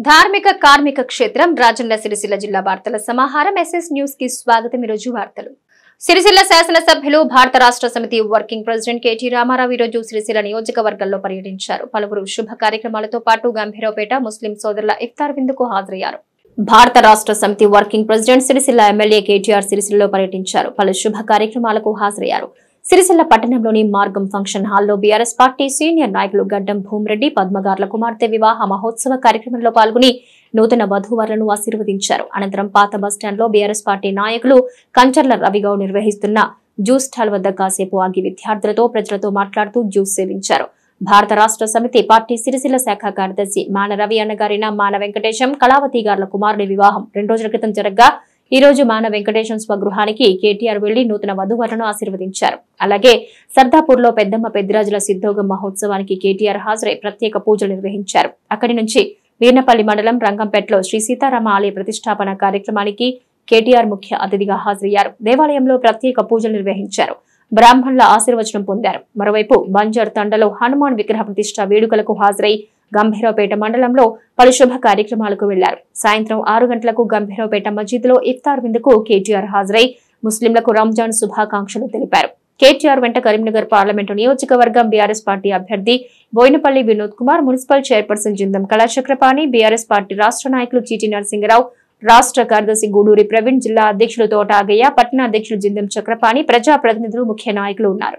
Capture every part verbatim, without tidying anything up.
ధార్మిక కార్మిక క్షేత్రం రాజన్న సిరిసిల్ల జిల్లా వార్తల సమాహారం ఎస్ఎస్ న్యూస్ కి స్వాగతం। ఈరోజు వార్తలు సిరిసిల్ల శాసనసభ్యులు భారత Rashtra Samithi working president KT Ramarao ఈరోజు సిరిసిల్ల నియోజకవర్గంలో పర్యటించారు। పలువురు శుభ కార్యక్రమాలతో పాటు గంభీరావుపేట ముస్లిం సోదరుల ఇఫ్తార్ విందుకు హాజరయ్యారు। Bharat Rashtra Samithi working president Sircilla MLA KTR సిరిసిల్లలో పర్యటించారు। పలు శుభ కార్యక్రమాలకు హాజరయ్యారు। సిరిసిల్ల పట్టణంలోని మార్గం ఫంక్షన్ హాల్లో బీఆర్ఎస్ పార్టీ సీనియర్ నాయకులు గడ్డం భూమిరెడ్డి పద్మగార్ల కుమార్తె వివాహ మహోత్సవ కార్యక్రమంలో పాల్గొని నూతన వధూవరులను ఆశీర్వదించారు। అనంతరం పాత బస్టాండ్లో బీఆర్ఎస్ పార్టీ నాయకులు కంచర్ల రవిగౌడ్ నిర్వహిస్తున్న జ్యూస్ స్టాల్ వద్ద కాసేపు ఆగి విద్యార్థులతో ప్రజలతో మాట్లాడుతూ జ్యూస్ సేవించారు। భారత రాష్ట్ర సమితి పార్టీ సిరిసిల్ల శాఖ కార్యదర్శి మాన రవి అన్నగారిన మాన వెంకటేశం కళావతి గార్ల కుమారుడి వివాహం రెండు రోజుల క్రితం జరగ్గా ఈ రోజు మాన వెంకటేశం స్వగృహానికి కేటీఆర్ వెళ్లి నూతన వధూవరులను ఆశీర్వదించారు। అలాగే సర్దాపూర్ లో పెద్దమ్మ పెద్దిరాజుల సిద్ధోగం మహోత్సవానికి కేటీఆర్ హాజరై ప్రత్యేక పూజలు నిర్వహించారు। అక్కడి నుంచి వీర్నపల్లి మండలం రంగంపేటలో శ్రీ సీతారామ ఆలయ ప్రతిష్టాపన కార్యక్రమానికి కేటీఆర్ ముఖ్య అతిథిగా హాజరయ్యారు। దేవాలయంలో ప్రత్యేక పూజలు నిర్వహించారు। బ్రాహ్మణుల ఆశీర్వచనం పొందారు। మరోవైపు బంజర్ తండలో హనుమాన్ విగ్రహ ప్రతిష్ట వేడుకలకు హాజరై గంభీరావుపేట మండలంలో పలు శుభ కార్యక్రమాలకు వెళ్లారు। సాయంత్రం ఆరు గంటలకు గంభీరావుపేట మస్జిద్లో ఇఫ్తార్ విందుకు కేటీఆర్ హాజరై ముస్లింలకు రంజాన్ శుభాకాంక్షలు తెలిపారు। కేటీఆర్ వెంట కరీంనగర్ పార్లమెంటు నియోజకవర్గం బీఆర్ఎస్ పార్టీ అభ్యర్థి Boinapalli Vinod Kumar, municipal chairperson Jindam Kala Chakrapani, BRS party రాష్ట్ర నాయకులు చీటి నరసింగరావు, రాష్ట్ర కార్యదర్శి గూడూరి ప్రవీణ్, జిల్లా అధ్యక్షులు తోట ఆగయ్య, పట్టణ అధ్యక్షులు జిందం చక్రపాణి, ప్రజా ప్రతినిధులు ముఖ్య నాయకులు ఉన్నారు।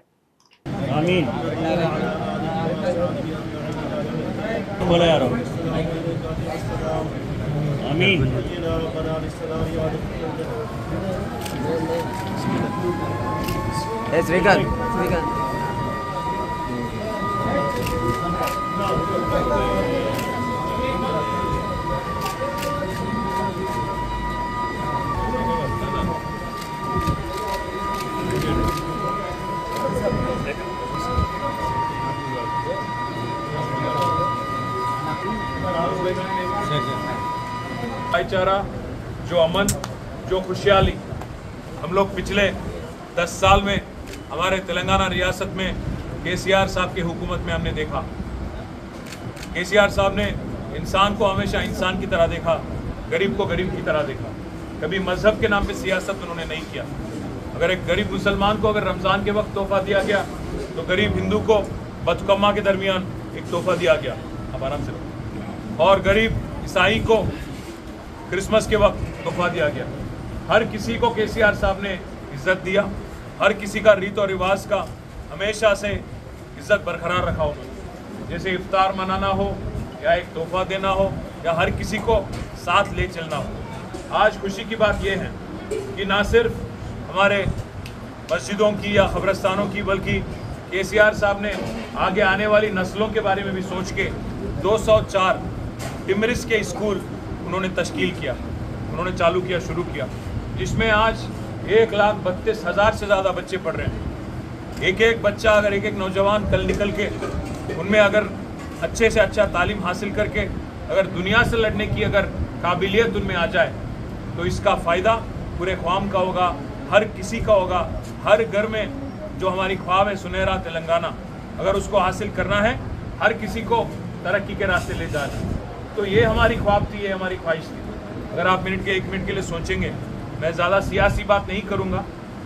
भाईचारा, जो अमन, जो खुशहाली हम लोग पिछले दस साल में हमारे तेलंगाना रियासत में केसीआर साहब की हुकूमत में हमने देखा। केसीआर साहब ने इंसान को हमेशा इंसान की तरह देखा, गरीब को गरीब की तरह देखा। कभी मजहब के नाम पे सियासत उन्होंने नहीं किया। अगर एक गरीब मुसलमान को अगर रमज़ान के वक्त तोहफा दिया गया तो गरीब हिंदू को बतुकम्मा के दरमियान एक तोहफा दिया गया। अब आराम से, और गरीब ईसाई को क्रिसमस के वक्त तोहफा दिया गया। हर किसी को केसीआर साहब ने इज्जत दिया। हर किसी का रीत और रिवाज का हमेशा से इज्जत बरकरार रखा हो। जैसे इफ्तार मनाना हो या एक तोहफा देना हो या हर किसी को साथ ले चलना हो। आज खुशी की बात यह है कि ना सिर्फ हमारे मस्जिदों की या क़ब्रिस्तानों की, बल्कि केसीआर साहब ने आगे आने वाली नस्लों के बारे में भी सोच के दो सौ चार टिमरिस के स्कूल उन्होंने तश्कील किया, उन्होंने चालू किया, शुरू किया, जिसमें आज एक लाख बत्तीस हज़ार से ज़्यादा बच्चे पढ़ रहे हैं। एक एक बच्चा, अगर एक एक नौजवान कल निकल के उनमें अगर अच्छे से अच्छा तालीम हासिल करके अगर दुनिया से लड़ने की अगर काबिलियत उनमें आ जाए तो इसका फ़ायदा पूरे ख्वाम का होगा, हर किसी का होगा। हर घर में जो हमारी ख्वाब है सुनहरा तेलंगाना, अगर उसको हासिल करना है, हर किसी को तरक्की के रास्ते ले जाना है, तो ये हमारी ख्वाब थी, ये हमारी ख्वाहिश थी। अगर आप मिनट के एक मिनट के लिए सोचेंगे, मैं ज़्यादा सियासी बात नहीं करूँगा,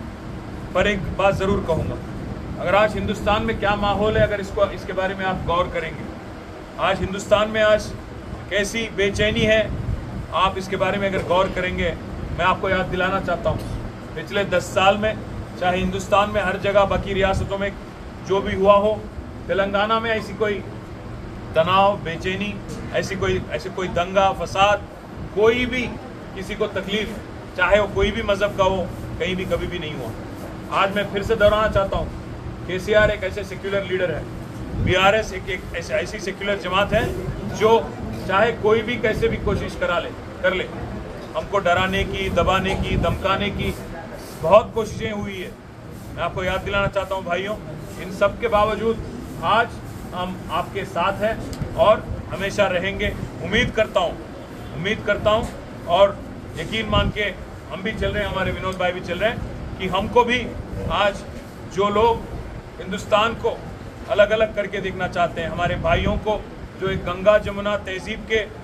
पर एक बात ज़रूर कहूँगा। अगर आज हिंदुस्तान में क्या माहौल है, अगर इसको इसके बारे में आप गौर करेंगे, आज हिंदुस्तान में आज कैसी बेचैनी है, आप इसके बारे में अगर गौर करेंगे, मैं आपको याद दिलाना चाहता हूँ, पिछले दस साल में चाहे हिंदुस्तान में हर जगह बाकी रियासतों में जो भी हुआ हो, तेलंगाना में ऐसी कोई तनाव, बेचैनी, ऐसी कोई ऐसे कोई दंगा फसाद, कोई भी किसी को तकलीफ, चाहे वो कोई भी मज़हब का हो, कहीं भी कभी भी नहीं हुआ। आज मैं फिर से दोहराना चाहता हूँ, केसीआर एक ऐसे सेक्युलर लीडर है, बीआरएस एक एक ऐसे ऐसी सेक्युलर जमात है जो चाहे कोई भी कैसे भी कोशिश करा ले कर ले, हमको डराने की, दबाने की, धमकाने की बहुत कोशिशें हुई है। मैं आपको याद दिलाना चाहता हूँ भाइयों, इन सब के बावजूद आज हम आपके साथ हैं और हमेशा रहेंगे। उम्मीद करता हूँ उम्मीद करता हूँ और यकीन मान के हम भी चल रहे हैं, हमारे विनोद भाई भी चल रहे हैं कि हमको भी आज जो लोग हिंदुस्तान को अलग अलग करके देखना चाहते हैं, हमारे भाइयों को जो एक गंगा जमुना तहजीब के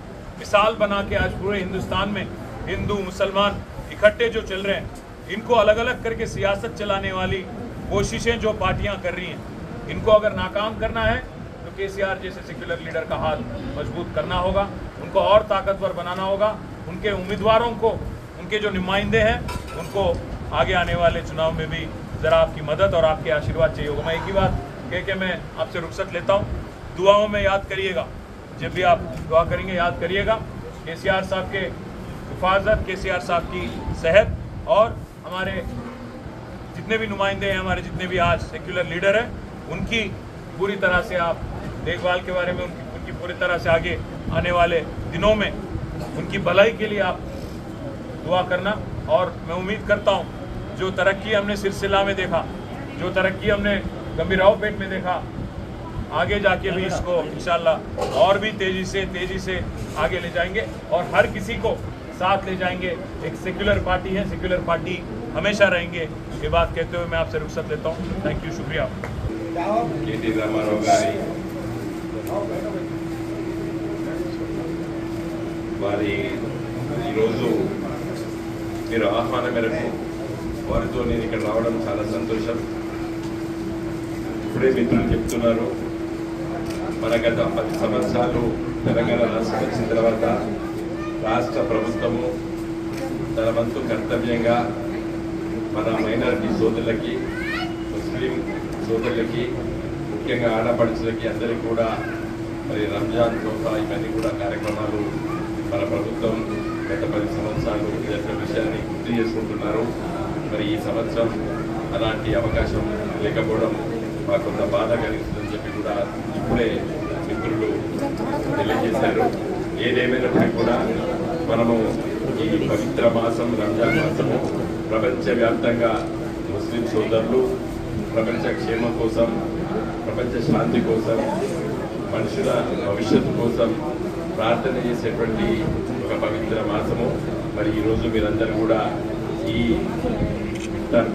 मिसाल बना के आज पूरे हिंदुस्तान में हिंदू मुसलमान इकट्ठे जो चल रहे हैं, इनको अलग अलग करके सियासत चलाने वाली कोशिशें जो पार्टियां कर रही हैं, इनको अगर नाकाम करना है तो केसीआर जैसे सेक्युलर लीडर का हाथ मजबूत करना होगा, उनको और ताकतवर बनाना होगा, उनके उम्मीदवारों को, उनके जो नुमाइंदे हैं उनको आगे आने वाले चुनाव में भी ज़रा आपकी मदद और आपके आशीर्वाद चाहिए होगा। मैं एक ही बात कह के मैं आपसे रुखसत लेता हूँ, दुआओं में याद करिएगा, जब भी आप दुआ करेंगे याद करिएगा केसीआर साहब के हिफाजत, केसीआर साहब की सेहत और हमारे जितने भी नुमाइंदे हैं, हमारे जितने भी आज सेक्युलर लीडर हैं, उनकी पूरी तरह से आप देखभाल के बारे में उनकी उनकी पूरी तरह से आगे आने वाले दिनों में उनकी भलाई के लिए आप दुआ करना। और मैं उम्मीद करता हूँ जो तरक्की हमने सिलसिला में देखा, जो तरक्की हमने गंभीराव पेट में देखा, आगे जाके भी इसको इंशाल्लाह और भी तेज़ी से तेज़ी से आगे ले जाएंगे और हर किसी को साथ ले जाएंगे। एक सेक्युलर पार्टी है, सेक्युलर पार्टी हमेशा रहेंगे। ये बात कहते हुए मैं आपसे रुखसत लेता हूँ। थैंक यू, शुक्रिया। केटी रामाराव गारी వారి ఈరోజు మీరు ఆహ్వానం మేరకు వారితో నేను ఇక్కడ రావడం చాలా సంతోషం. ఇప్పుడే మిత్రులు చెప్తున్నారు, మన గత పది సంవత్సరాలు తెలంగాణ రాష్ట్రం వచ్చిన తర్వాత రాష్ట్ర ప్రభుత్వము తన వంతు కర్తవ్యంగా మన మైనారిటీ సోదరులకి, ముస్లిం సోదరులకి, ముఖ్యంగా ఆడపడుచులకి అందరికీ కూడా మరి రంజాన్ తోఫా ఇవన్నీ కూడా కార్యక్రమాలు మన ప్రభుత్వం గత పది సంవత్సరాలు జరిపిన విషయాన్ని గుర్తు చేసుకుంటున్నారు. మరి ఈ సంవత్సరం అలాంటి అవకాశం లేకపోవడం మాకు కొంత బాధ కలిగిస్తుందని చెప్పి కూడా ఇప్పుడే మిత్రులు తెలియజేశారు. ఏదేమైనప్పటికీ కూడా మనము ఈ పవిత్ర మాసం రంజాన్ మాసము ప్రపంచవ్యాప్తంగా ముస్లిం సోదరులు ప్రపంచ క్షేమం కోసం, ప్రపంచ శాంతి కోసం, మనుషుల భవిష్యత్తు కోసం ప్రార్థన చేసేటువంటి ఒక పవిత్ర మాసము. మరి ఈరోజు మీరందరూ కూడా ఈ ఇఫ్తార్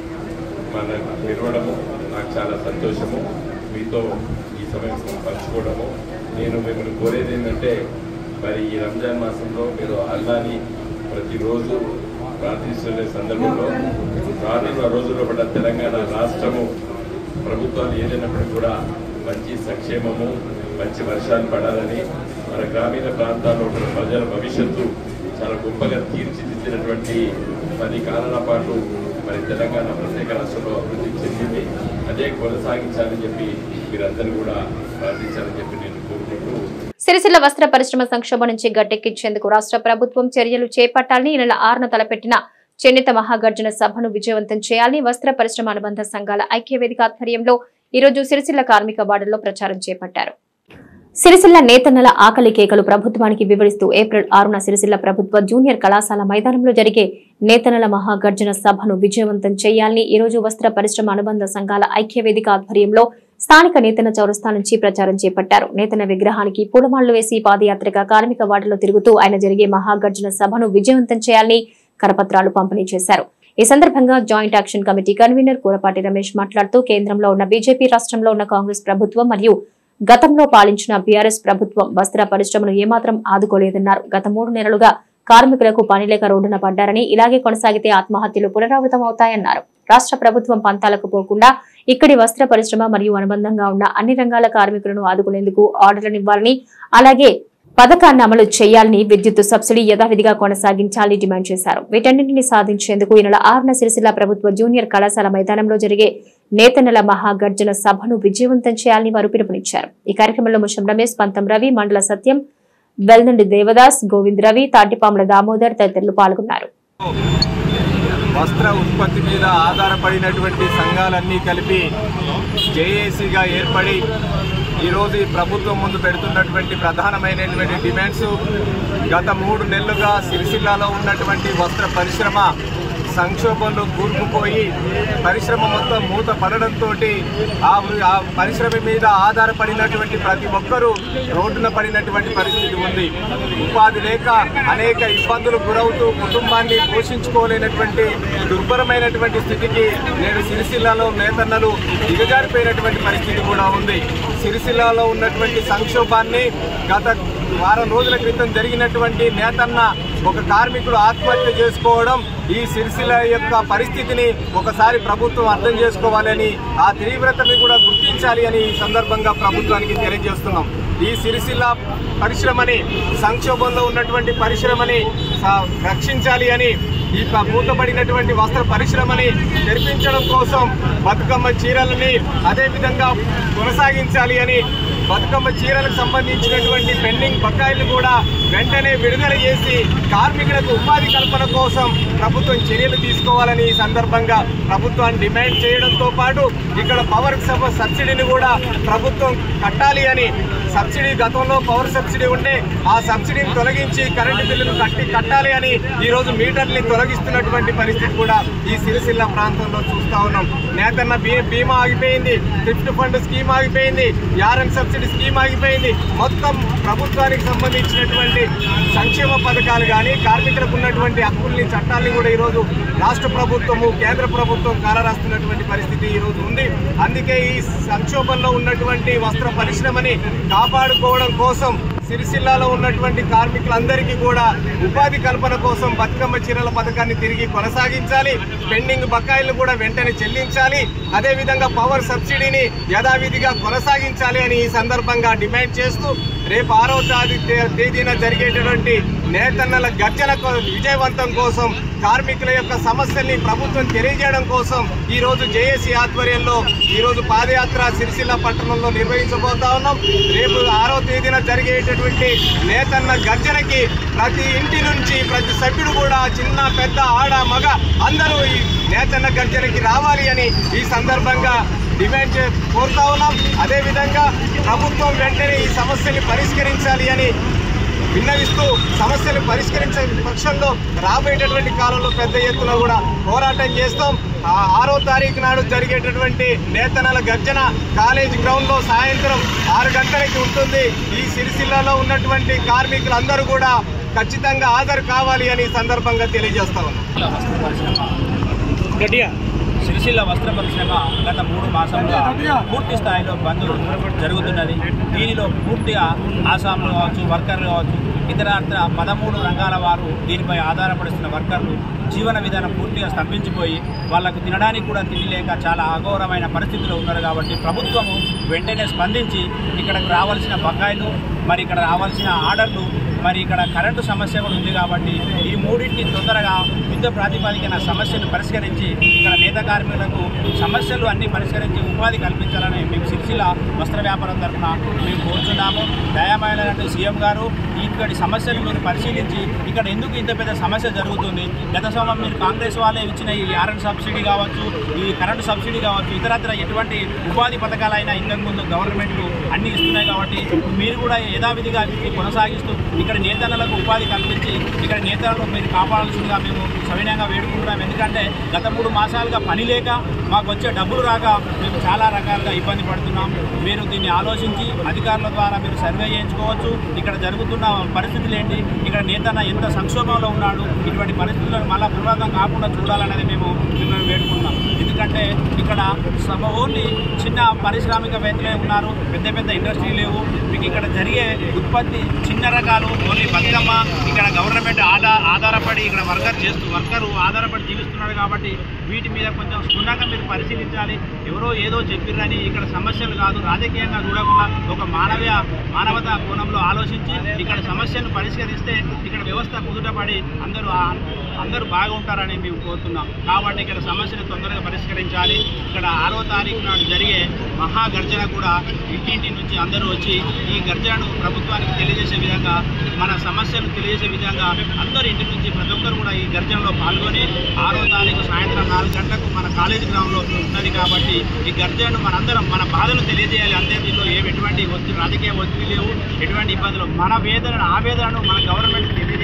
మన నిర్వడము నాకు చాలా సంతోషము. మీతో ఈ సమయం పంచుకోవడము. నేను మిమ్మల్ని కోరేది ఏంటంటే, మరి ఈ రంజాన్ మాసంలో మీరు అల్లాని ప్రతిరోజు ప్రార్థిస్తున్న సందర్భంలో రానున్న రోజుల్లో పడ్డ తెలంగాణ రాష్ట్రము ప్రభుత్వాలు ఏదైనప్పటికీ కూడా మంచి సంక్షేమము, మంచి వర్షాలు పడాలని, మన గ్రామీణ ప్రాంతాల్లో ఉన్న ప్రజల భవిష్యత్తు చాలా గొప్పగా తీర్చిదిద్దినటువంటి పది కాలాల పాటు మరి తెలంగాణ ప్రత్యేక రాష్ట్రంలో అభివృద్ధి చెందింది. అదే కొనసాగించాలని చెప్పి మీరందరూ కూడా ప్రార్థించాలని చెప్పి నేను కోరుకుంటూ, సిరిసిల్ల వస్త్ర పరిశ్రమ సంక్షోభం నుంచి గట్టెక్కించేందుకు రాష్ట్ర ప్రభుత్వం చర్యలు చేపట్టాలని ఈ నెల ఆరున తలపెట్టిన చేనేత మహాగర్జన సభను విజయవంతం చేయాలని వస్త్ర పరిశ్రమ అనుబంధ సంఘాల ఐక్యవేదిక ఆధ్వర్యంలో ఈరోజు సిరిసిల్ల కార్మిక వార్డులో ప్రచారం చేపట్టారు. సిరిసిల్ల నేతన్నల ఆకలి కేకలు ప్రభుత్వానికి వివరిస్తూ ఏప్రిల్ ఆరున సిరిసిల్ల ప్రభుత్వ జూనియర్ కళాశాల మైదానంలో జరిగే నేతన్నల మహాగర్జన సభను విజయవంతం చేయాలని ఈరోజు వస్త్ర పరిశ్రమ అనుబంధ సంఘాల ఐక్యవేదిక ఆధ్వర్యంలో స్థానిక నేతన్న చౌరస్తా నుంచి ప్రచారం చేపట్టారు. నేతన్న విగ్రహానికి పూలమాళ్లు వేసి పాదయాత్రగా కార్మిక వార్డులో తిరుగుతూ ఆయన జరిగే మహాగర్జన సభను విజయవంతం చేయాలని కరపత్రాలు పంపిణీ చేశారు. ఈ సందర్భంగా joint action committee convener Kurapati Ramesh మాట్లాడుతూ కేంద్రంలో ఉన్న బీజేపీ, రాష్ట్రంలో ఉన్న కాంగ్రెస్ ప్రభుత్వం మరియు గతంలో పాలించిన బీఆర్ఎస్ ప్రభుత్వం వస్త్ర పరిశ్రమను ఏమాత్రం ఆదుకోలేదన్నారు. గత మూడు నెలలుగా కార్మికులకు పని లేక రోడ్డున పడ్డారని, ఇలాగే కొనసాగితే ఆత్మహత్యలు పునరావృతమవుతాయన్నారు. రాష్ట్ర ప్రభుత్వం పంతాలకు పోకుండా ఇక్కడి వస్త్ర పరిశ్రమ మరియు అనుబంధంగా ఉన్న అన్ని రంగాల కార్మికులను ఆదుకునేందుకు ఆర్డర్లనివ్వాలని, అలాగే పథకాన్ని అమలు చేయాలని, విద్యుత్ సబ్సిడీ యథావిధిగా కొనసాగించాలని డిమాండ్ చేశారు. వీటన్నింటినీ సాధించేందుకు ఈ నెల ఆరున సిరిసిల్ల ప్రభుత్వ జూనియర్ కళాశాల మైదానంలో జరిగే నేతన్నల మహాగర్జన సభను విజయవంతం చేయాలని వారు పిలుపునిచ్చారు. ఈ కార్యక్రమంలో ముషం రమేష్, పంతం రవి, మండల సత్యం, వెల్నండి దేవదాస్, గోవింద్ రవి, తాటిపాముల దామోదర్ తదితరులు పాల్గొన్నారు. వస్త్ర ఉత్పత్తి మీద ఆధారపడినటువంటి సంఘాలన్నీ కలిపి జేఏసీగా ఏర్పడి ఈరోజు ఈ ప్రభుత్వం ముందు పెడుతున్నటువంటి ప్రధానమైనటువంటి డిమాండ్స్, గత మూడు నెలలుగా సిరిసిల్లాలో ఉన్నటువంటి వస్త్ర పరిశ్రమ సంక్షోభంలో కూరుకుపోయి పరిశ్రమ మొత్తం మూత పడడంతో ఆ పరిశ్రమ మీద ఆధారపడినటువంటి ప్రతి ఒక్కరూ రోడ్డున పడినటువంటి పరిస్థితి ఉంది. ఉపాధి లేక అనేక ఇబ్బందులు గురవుతూ కుటుంబాన్ని పోషించుకోలేనటువంటి దుర్భరమైనటువంటి స్థితికి నేడు సిరిసిల్లలో నేతన్నలు దిగజారిపోయినటువంటి పరిస్థితి కూడా ఉంది. సిరిసిల్లలో ఉన్నటువంటి సంక్షోభాన్ని గత వారం రోజుల క్రితం జరిగినటువంటి నేతన్న ఒక కార్మికుడు ఆత్మహత్య చేసుకోవడం, ఈ సిరిసిల్ల యొక్క పరిస్థితిని ఒకసారి ప్రభుత్వం అర్థం చేసుకోవాలని, ఆ తీవ్రతని కూడా గుర్తించాలి అని ఈ సందర్భంగా ప్రభుత్వానికి తెలియజేస్తున్నాం. ఈ సిరిసిల్ల పరిశ్రమని, సంక్షోభంలో ఉన్నటువంటి పరిశ్రమని రక్షించాలి అని, ఈ మూతపడినటువంటి వస్త్ర పరిశ్రమని తెరిపించడం కోసం బతుకమ్మ చీరలని అదేవిధంగా కొనసాగించాలి అని, బతుకమ్మ చీరలకు సంబంధించినటువంటి పెండింగ్ బకాయిలు కూడా వెంటనే విడుదల చేసి కార్మికులకు ఉపాధి కల్పన కోసం ప్రభుత్వం చర్యలు తీసుకోవాలని ఈ సందర్భంగా ప్రభుత్వాన్ని డిమాండ్ చేయడంతో పాటు ఇక్కడ పవర్ సబ్సిడీని కూడా ప్రభుత్వం కట్టాలి అని, సబ్సిడీ గతంలో పవర్ సబ్సిడీ ఉంటే ఆ సబ్సిడీని తొలగించి కరెంటు బిల్లును కట్టి కట్టాలి అని ఈరోజు మీటర్ని తొలగిస్తున్నటువంటి పరిస్థితి కూడా ఈ సిరిసిల్ల ప్రాంతంలో చూస్తూ ఉన్నాం. నేతన్న బీ బీమా ఆగిపోయింది, థ్రిఫ్ట్ ఫండ్ స్కీమ్ ఆగిపోయింది, యారన్ సబ్సిడీ స్కీమ్ ఆగిపోయింది. మొత్తం ప్రభుత్వానికి సంబంధించినటువంటి సంక్షేమ పథకాలు కానీ కార్మికులకు ఉన్నటువంటి హక్కుల్ని చట్టాలని కూడా ఈరోజు రాష్ట్ర ప్రభుత్వము కేంద్ర ప్రభుత్వం కాలరాస్తున్నటువంటి పరిస్థితి ఈరోజు ఉంది. అందుకే ఈ సంక్షోభంలో ఉన్నటువంటి వస్త్ర పరిశ్రమని కాపాడుకోవడం కోసం సిరిసిల్లాలో ఉన్నటువంటి కార్మికులందరికీ కూడా ఉపాధి కల్పన కోసం బతుకమ్మ చీరల పథకాన్ని తిరిగి కొనసాగించాలి, పెండింగ్ బకాయిలు కూడా వెంటనే చెల్లించాలి, అదేవిధంగా పవర్ సబ్సిడీని యథావిధిగా కొనసాగించాలి అని ఈ సందర్భంగా డిమాండ్ చేస్తూ రేపు ఆరో తేదీన జరిగేటటువంటి నేతన్నల గర్జన విజయవంతం కోసం, కార్మికుల యొక్క సమస్యల్ని ప్రభుత్వం తెలియజేయడం కోసం ఈరోజు జేఏసీ ఆధ్వర్యంలో ఈరోజు పాదయాత్ర సిరిసిల్ల పట్టణంలో నిర్వహించబోతా ఉన్నాం. రేపు ఆరో తేదీన జరిగేటటువంటి నేతన్న గర్జనకి ప్రతి ఇంటి నుంచి ప్రతి సభ్యుడు కూడా చిన్న పెద్ద ఆడ మగ అందరూ ఈ నేతన్న గర్జనకి రావాలి అని ఈ సందర్భంగా డిమాండ్ చే కోరుతా ఉన్నాం. అదేవిధంగా ప్రభుత్వం వెంటనే ఈ సమస్యని పరిష్కరించాలి అని విన్నవిస్తూ సమస్యలు పరిష్కరించే పక్షంలో రాబోయేటటువంటి కాలంలో పెద్ద ఎత్తున కూడా పోరాటం చేస్తాం. ఆరో తారీఖు నాడు జరిగేటటువంటి నేతన్నల గర్జన కాలేజ్ గ్రౌండ్లో సాయంత్రం ఆరు గంటలకి ఉంటుంది. ఈ సిరిసిల్లలో ఉన్నటువంటి కార్మికులందరూ కూడా ఖచ్చితంగా హాజరు కావాలి అని సందర్భంగా తెలియజేస్తా ఉన్నాం. సిరిసిల్ల వస్త్ర పరిశ్రమ గత మూడు మాసంగా పూర్తి స్థాయిలో బంద్ జరుగుతున్నది. దీనిలో పూర్తిగా ఆసాంలు కావచ్చు, వర్కర్లు కావచ్చు, ఇతర పదమూడు రంగాల వారు దీనిపై ఆధారపడుతున్న వర్కర్లు జీవన విధానం పూర్తిగా స్తంభించిపోయి వాళ్లకు తినడానికి కూడా తిండి లేక చాలా అఘోరమైన పరిస్థితుల్లో ఉన్నారు. కాబట్టి ప్రభుత్వము వెంటనే స్పందించి ఇక్కడకు రావాల్సిన బకాయిలు, మరి ఇక్కడ రావాల్సిన ఆర్డర్లు, మరి ఇక్కడ కరెంటు సమస్య కూడా ఉంది. కాబట్టి ఈ మూడింటిని తొందరగా యుద్ధ ప్రాతిపదికన సమస్యను పరిష్కరించి ఇక్కడ నేత కార్మికులకు సమస్యలు అన్ని పరిష్కరించి ఉపాధి కల్పించాలని మేము సిరిసిల్ల వస్త్ర వ్యాపారం తరఫున మేము కోరుచున్నాము. దయామయులైన సీఎం గారు ఇక్కడి సమస్యలు మీరు పరిశీలించి ఇక్కడ ఎందుకు ఇంత పెద్ద సమస్య జరుగుతుంది, గత సంవత్సరం మీరు కాంగ్రెస్ వాళ్ళే ఇచ్చిన ఈ ఆర్ఎన్ సబ్సిడీ కావచ్చు, ఈ కరెంటు సబ్సిడీ కావచ్చు, ఇతరత్ర ఎటువంటి ఉపాధి పథకాలైనా ఇంతకుముందు గవర్నమెంట్లు అన్ని ఇస్తున్నాయి. కాబట్టి మీరు కూడా యథావిధిగా కొనసాగిస్తూ ఇక్కడ నేతలకు ఉపాధి కల్పించి ఇక్కడ నేతలను మీరు కాపాడాల్సిందిగా మేము సవినయంగా వేడుకుంటున్నాం. ఎందుకంటే గత మూడు మాసాలుగా పని లేక మాకు వచ్చే డబ్బులు రాక మేము చాలా రకాలుగా ఇబ్బంది పడుతున్నాం. మీరు దీన్ని ఆలోచించి అధికారుల ద్వారా మీరు సర్వే చేయించుకోవచ్చు. ఇక్కడ జరుగుతున్న పరిస్థితులు ఏంటి, ఇక్కడ నేతన్న ఎంత సంక్షోభంలో ఉన్నాడు, ఇటువంటి పరిస్థితులను మళ్ళీ పునరావృతం కాకుండా చూడాలనేది మేము మిమ్మల్ని వేడుకుంటున్నాం. ఎందుకంటే ఇక్కడ ఓన్లీ చిన్న పారిశ్రామికవేత్తలే ఉన్నారు, పెద్ద పెద్ద ఇండస్ట్రీ లేవు. మీకు ఇక్కడ జరిగే ఉత్పత్తి చిన్న రకాలు, ఓన్లీ బతుకమ్మ ఇక్కడ గవర్నమెంట్ ఆధార ఆధారపడి ఇక్కడ వర్కర్ చేస్తూ వర్కరు ఆధారపడి జీవిస్తున్నాడు. కాబట్టి వీటి మీద కొంచెం క్షుణ్ణంగా మీరు పరిశీలించాలి. ఎవరో ఏదో చెప్పిర్రని ఇక్కడ సమస్యలు కాదు, రాజకీయంగా చూడకుండా ఒక మానవీయ మానవతా కోణంలో ఆలోచించి ఇక్కడ సమస్యను పరిష్కరిస్తే ఇక్కడ వ్యవస్థ కుదుటపడి అందరూ అందరూ బాగుంటారని మేము కోరుతున్నాం. కాబట్టి ఇక్కడ సమస్యను తొందరగా పరిష్కరించాలి. ఇక్కడ ఆరో తారీఖు నాడు జరిగే మహాగర్జన కూడా ఇంటింటి నుంచి అందరూ వచ్చి ఈ గర్జనను ప్రభుత్వానికి తెలియజేసే విధంగా, మన సమస్యను తెలియజేసే విధంగా అందరూ ఇంటి నుంచి ప్రతి ఒక్కరు కూడా ఈ గర్జనలో పాల్గొని ఆరో తారీఖు సాయంత్రం నాలుగు గంటలకు మన కాలేజీ గ్రౌండ్లో ఉన్నది. కాబట్టి ఈ గర్జనను మనందరం మన బాధను తెలియజేయాలి. అంతే దీనిలో ఏమి ఎటువంటి ఒత్తిడి రాజకీయ ఒత్తిడి లేవు, ఎటువంటి ఇబ్బందులు, మన వేదనను ఆవేదనను మన గవర్నమెంట్ తెలియజేయాలి.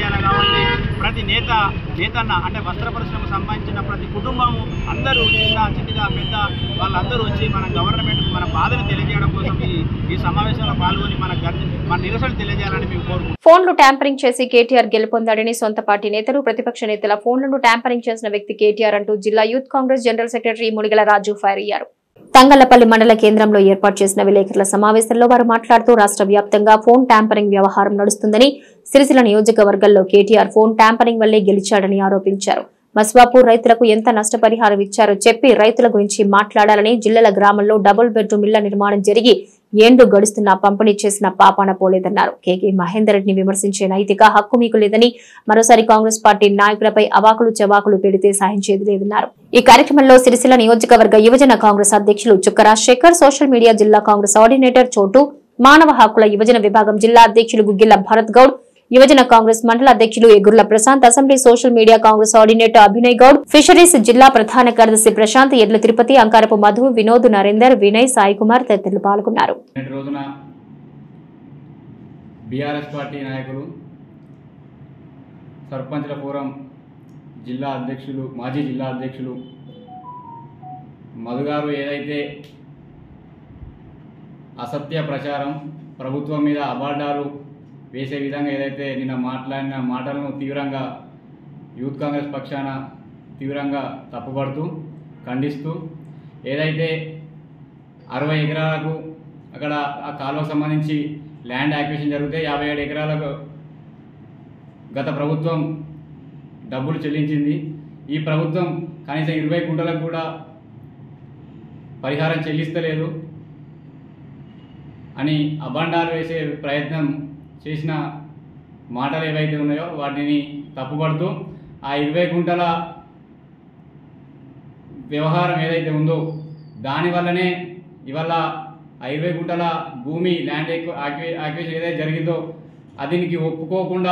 తెలియజేయాలి కాబట్టి ప్రతి నేత నేతన్న అంటే వస్త్ర పరిశ్రమకు సంబంధించిన ప్రతి కుటుంబము అందరూ చిన్న చిన్నగా పెద్ద వాళ్ళందరూ వచ్చి మన గవర్నమెంట్ మన బాధను తెలియజేయడం కోసం ఈ ఈ సమావేశంలో పాల్గొని మన మన నిరసన తెలియజేయాలని మేము కోరుకుంటున్నాం. ఫోన్లు ట్యాంపరింగ్ చేసి కేటీఆర్ గెలుపొందాడని సొంత పార్టీ నేతలు ప్రతిపక్ష నేతల ఫోన్లను ట్యాంపరింగ్ చేసిన వ్యక్తి కేటీఆర్ అంటూ జిల్లా youth Congress general secretary Munigala Raju fire అయ్యారు. తంగళ్లపల్లి మండల కేంద్రంలో ఏర్పాటు చేసిన విలేకరుల సమావేశంలో వారు మాట్లాడుతూ రాష్ట్ర వ్యాప్తంగా ఫోన్ ట్యాంపరింగ్ వ్యవహారం నడుస్తుందని, సిరిసిల్ల నియోజకవర్గంలో కేటీఆర్ ఫోన్ ట్యాంపరింగ్ వల్లే గెలిచాడని ఆరోపించారు. మస్వాపూర్ రైతులకు ఎంత నష్టపరిహారం ఇచ్చారో చెప్పి రైతుల గురించి మాట్లాడాలని, జిల్లాల గ్రామంలో డబుల్ బెడ్రూమ్ ఇళ్ల నిర్మాణం జరిగి ఏండ్లు గడుస్తున్నా పంపిణీ చేసిన పాపాన పోలేదన్నారు. కేకే మహేందర్ రెడ్డిని విమర్శించే నైతిక హక్కు మీకు లేదని, మరోసారి కాంగ్రెస్ పార్టీ నాయకులపై అవాకులు చవాకులు పెడితే సహించేది లేదన్నారు. ఈ కార్యక్రమంలో సిరిసిల్ల నియోజకవర్గ యువజన కాంగ్రెస్ అధ్యక్షులు చుక్క రాజశేఖర్, సోషల్ మీడియా జిల్లా కాంగ్రెస్ ఆర్డినేటర్ చోటు, మానవ హక్కుల యువజన విభాగం జిల్లా అధ్యక్షులు గుగ్గిల్ల భరత్ గౌడ్, యువజన కాంగ్రెస్ మండల అధ్యక్షులు Egurla Prashant, assembly social media Congress coordinator Abhinay Goud, fisheries జిల్లా ప్రధాన కార్యదర్శి ప్రశాంత్, ఎడ్ల తిరుపతి, అంకారపు మధు, వినోద్, నరేందర్, వినయ్, సాయి కుమార్ తదితరులు పాల్గొన్నారు. రోజున బీఆర్ఎస్ పార్టీ నాయకులు, సర్పంచ్ల ఫోరం జిల్లా అధ్యక్షులు, మాజీ జిల్లా అధ్యక్షులు మధు గారు ఏదైతే అసత్య ప్రచారం, ప్రభుత్వం మీద అబార్డాలు వేసే విధంగా ఏదైతే నిన్న మాట్లాడిన మాటలను తీవ్రంగా యూత్ కాంగ్రెస్ పక్షాన తీవ్రంగా తప్పుపడుతూ ఖండిస్తూ, ఏదైతే అరవై ఎకరాలకు అక్కడ ఆ కాలువకు సంబంధించి ల్యాండ్ యాక్విజిషన్ జరిగితే యాభై ఏడు ఎకరాలకు గత ప్రభుత్వం డబ్బులు చెల్లించింది. ఈ ప్రభుత్వం కనీసం ఇరవై గుంటలకు కూడా పరిహారం చెల్లిస్తలేదు అని అబాండాలు వేసే ప్రయత్నం చేసిన మాటలు ఏవైతే ఉన్నాయో వాటిని తప్పుపడుతూ, ఆ ఇరవై గుంటల వ్యవహారం ఏదైతే ఉందో దానివల్లనే ఇవాళ ఆ ఇరవై గుంటల భూమి ల్యాండ్ యాక్విజిషన్ ఏదైతే జరిగిందో అదినికి ఒప్పుకోకుండా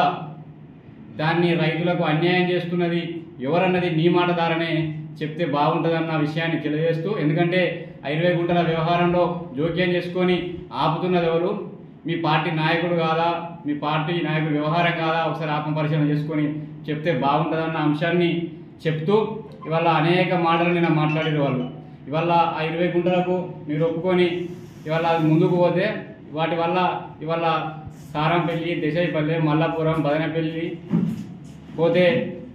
దాన్ని రైతులకు అన్యాయం చేస్తున్నది ఎవరన్నది నీ మాట ద్వారానే చెప్తే బాగుంటుందన్న విషయాన్ని తెలియజేస్తూ, ఎందుకంటే ఆ ఇరవై గుంటల వ్యవహారంలో జోక్యం చేసుకొని ఆపుతున్నది ఎవరు? మీ పార్టీ నాయకుడు కాదా? మీ పార్టీ నాయకుడు వ్యవహారం కాదా? ఒకసారి ఆత్మపరిశీలన చేసుకొని చెప్తే బాగుంటుందన్న అంశాన్ని చెప్తూ ఇవాళ అనేక మాటలు నేను మాట్లాడేది వాళ్ళు. ఇవాళ ఆ ఇరవై గుంటలకు మీరు ఒప్పుకొని ఇవాళ అది ముందుకు పోతే వాటి వల్ల ఇవాళ సారంపల్లి, దేశాయిపల్లి, మల్లాపురం, బదనపల్లి, పోతే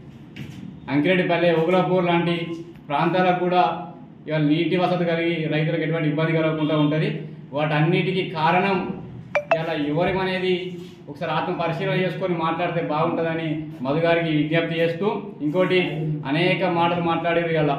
అంకిరెడ్డిపల్లి, ఓగులాపూర్ లాంటి ప్రాంతాలకు కూడా ఇవాళ నీటి వసతి కలిగి రైతులకు ఎటువంటి ఇబ్బంది కలగకుండా ఉంటుంది. వాటన్నిటికీ కారణం ఇలా ఎవరేమనేది ఒకసారి ఆత్మ పరిశీలన చేసుకొని మాట్లాడితే బాగుంటుందని మధు గారికి విజ్ఞప్తి చేస్తూ, ఇంకోటి అనేక మాటలు మాట్లాడారు. ఇలా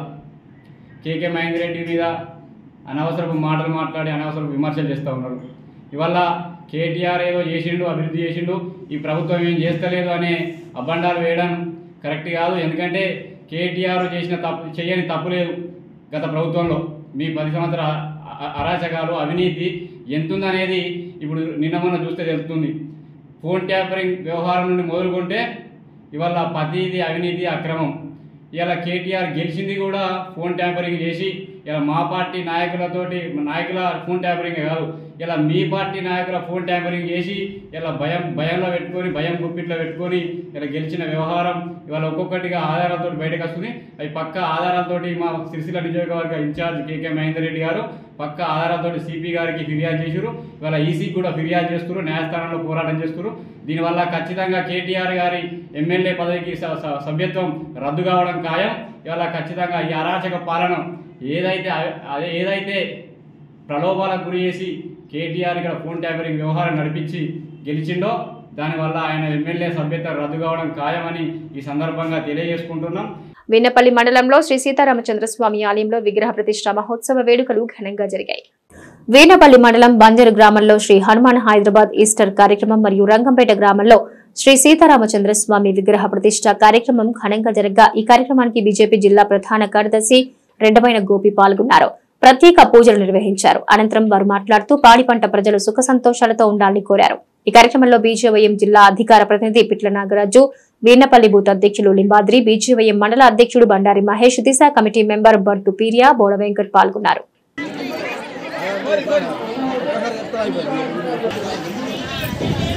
కేకే మహేందర్ రెడ్డి మీద అనవసరపు మాటలు మాట్లాడి అనవసరపు విమర్శలు చేస్తూ ఉన్నారు. ఇవాళ కేటీఆర్ ఏదో చేసిండు, అభివృద్ధి చేసిండు, ఈ ప్రభుత్వం ఏం చేస్తలేదు అనే అబండాలు వేయడం కరెక్ట్ కాదు. ఎందుకంటే కేటీఆర్ చేసిన తప్పు చేయని తప్పు లేదు గత ప్రభుత్వంలో. మీ పది సంవత్సరాల అరాచకాలు, అవినీతి ఎంతుందనేది ఇప్పుడు నిన్న మొన్న చూస్తే తెలుస్తుంది. ఫోన్ ట్యాపరింగ్ వ్యవహారం నుండి మొదలుకుంటే ఇవాళ ప్రతిది అవినీతి, అక్రమం. ఇలా కేటీఆర్ గెలిచింది కూడా ఫోన్ ట్యాంపరింగ్ చేసి, ఇలా మా పార్టీ నాయకులతోటి నాయకుల ఫోన్ ట్యాంపరింగ్ కాదు, ఇలా మీ పార్టీ నాయకుల ఫోన్ ట్యాంపరింగ్ చేసి ఇలా భయం భయంలో పెట్టుకొని, భయం గుప్పిట్లో పెట్టుకొని ఇలా గెలిచిన వ్యవహారం ఇవాళ ఒక్కొక్కటిగా ఆధారాలతో బయటకు వస్తుంది. అవి పక్క ఆధారాలతోటి మా సిరిసిల్ల నియోజకవర్గ ఇన్ఛార్జ్ కేకే మహేందర్ రెడ్డి గారు పక్క ఆధారాలతోటి సిపి గారికి ఫిర్యాదు చేశారు. ఇవాళ ఈసీకి కూడా ఫిర్యాదు చేస్తున్నారు, న్యాయస్థానంలో పోరాటం చేస్తున్నారు. దీనివల్ల ఖచ్చితంగా కేటీఆర్ గారి ఎమ్మెల్యే పదవికి సభ్యత్వం రద్దు కావడం ఖాయం. ఇవాళ ఖచ్చితంగా ఈ అరాచక పాలన ఏదైతే అదే ఏదైతే ప్రలోభాలకు గురి చేసి కేటీఆర్ ఇక్కడ ఫోన్ ట్యాపరింగ్ వ్యవహారం నడిపించి గెలిచిండో దానివల్ల ఆయన ఎమ్మెల్యే సభ్యత్వం రద్దు కావడం ఖాయమని ఈ సందర్భంగా తెలియజేసుకుంటున్నాం. వీనపల్లి మండలంలో శ్రీ సీతారామచంద్రస్వామి ఆలయంలో విగ్రహ ప్రతిష్ఠ మహోత్సవ వేడుకలు ఘనంగా జరిగాయి. వీనపల్లి మండలం బంజరు గ్రామంలో శ్రీ హనుమాన్ హైదరాబాద్ ఈస్టర్ కార్యక్రమం మరియు రంగంపేట గ్రామంలో శ్రీ సీతారామచంద్రస్వామి విగ్రహ ప్రతిష్ఠ కార్యక్రమం ఘనంగా జరగగా ఈ కార్యక్రమానికి బీజేపీ జిల్లా ప్రధాన కార్యదర్శి రెండమైన గోపి పాల్గొన్నారు. ప్రత్యేక పూజలు నిర్వహించారు. అనంతరం వారు మాట్లాడుతూ పాడి పంట ప్రజలు సుఖ సంతోషాలతో ఉండాలని కోరారు. ఈ కార్యక్రమంలో బీజేవైఎం జిల్లా అధికార ప్రతినిధి పిట్ల నాగరాజు, వీర్నపల్లి బూత్ అధ్యక్షులు లింబాద్రి, బీజేవైఎం మండల అధ్యక్షుడు బండారి మహేష్, దిశ కమిటీ మెంబర్ బట్టు పీరియా, బోడ వెంకట్ పాల్గొన్నారు. मेरा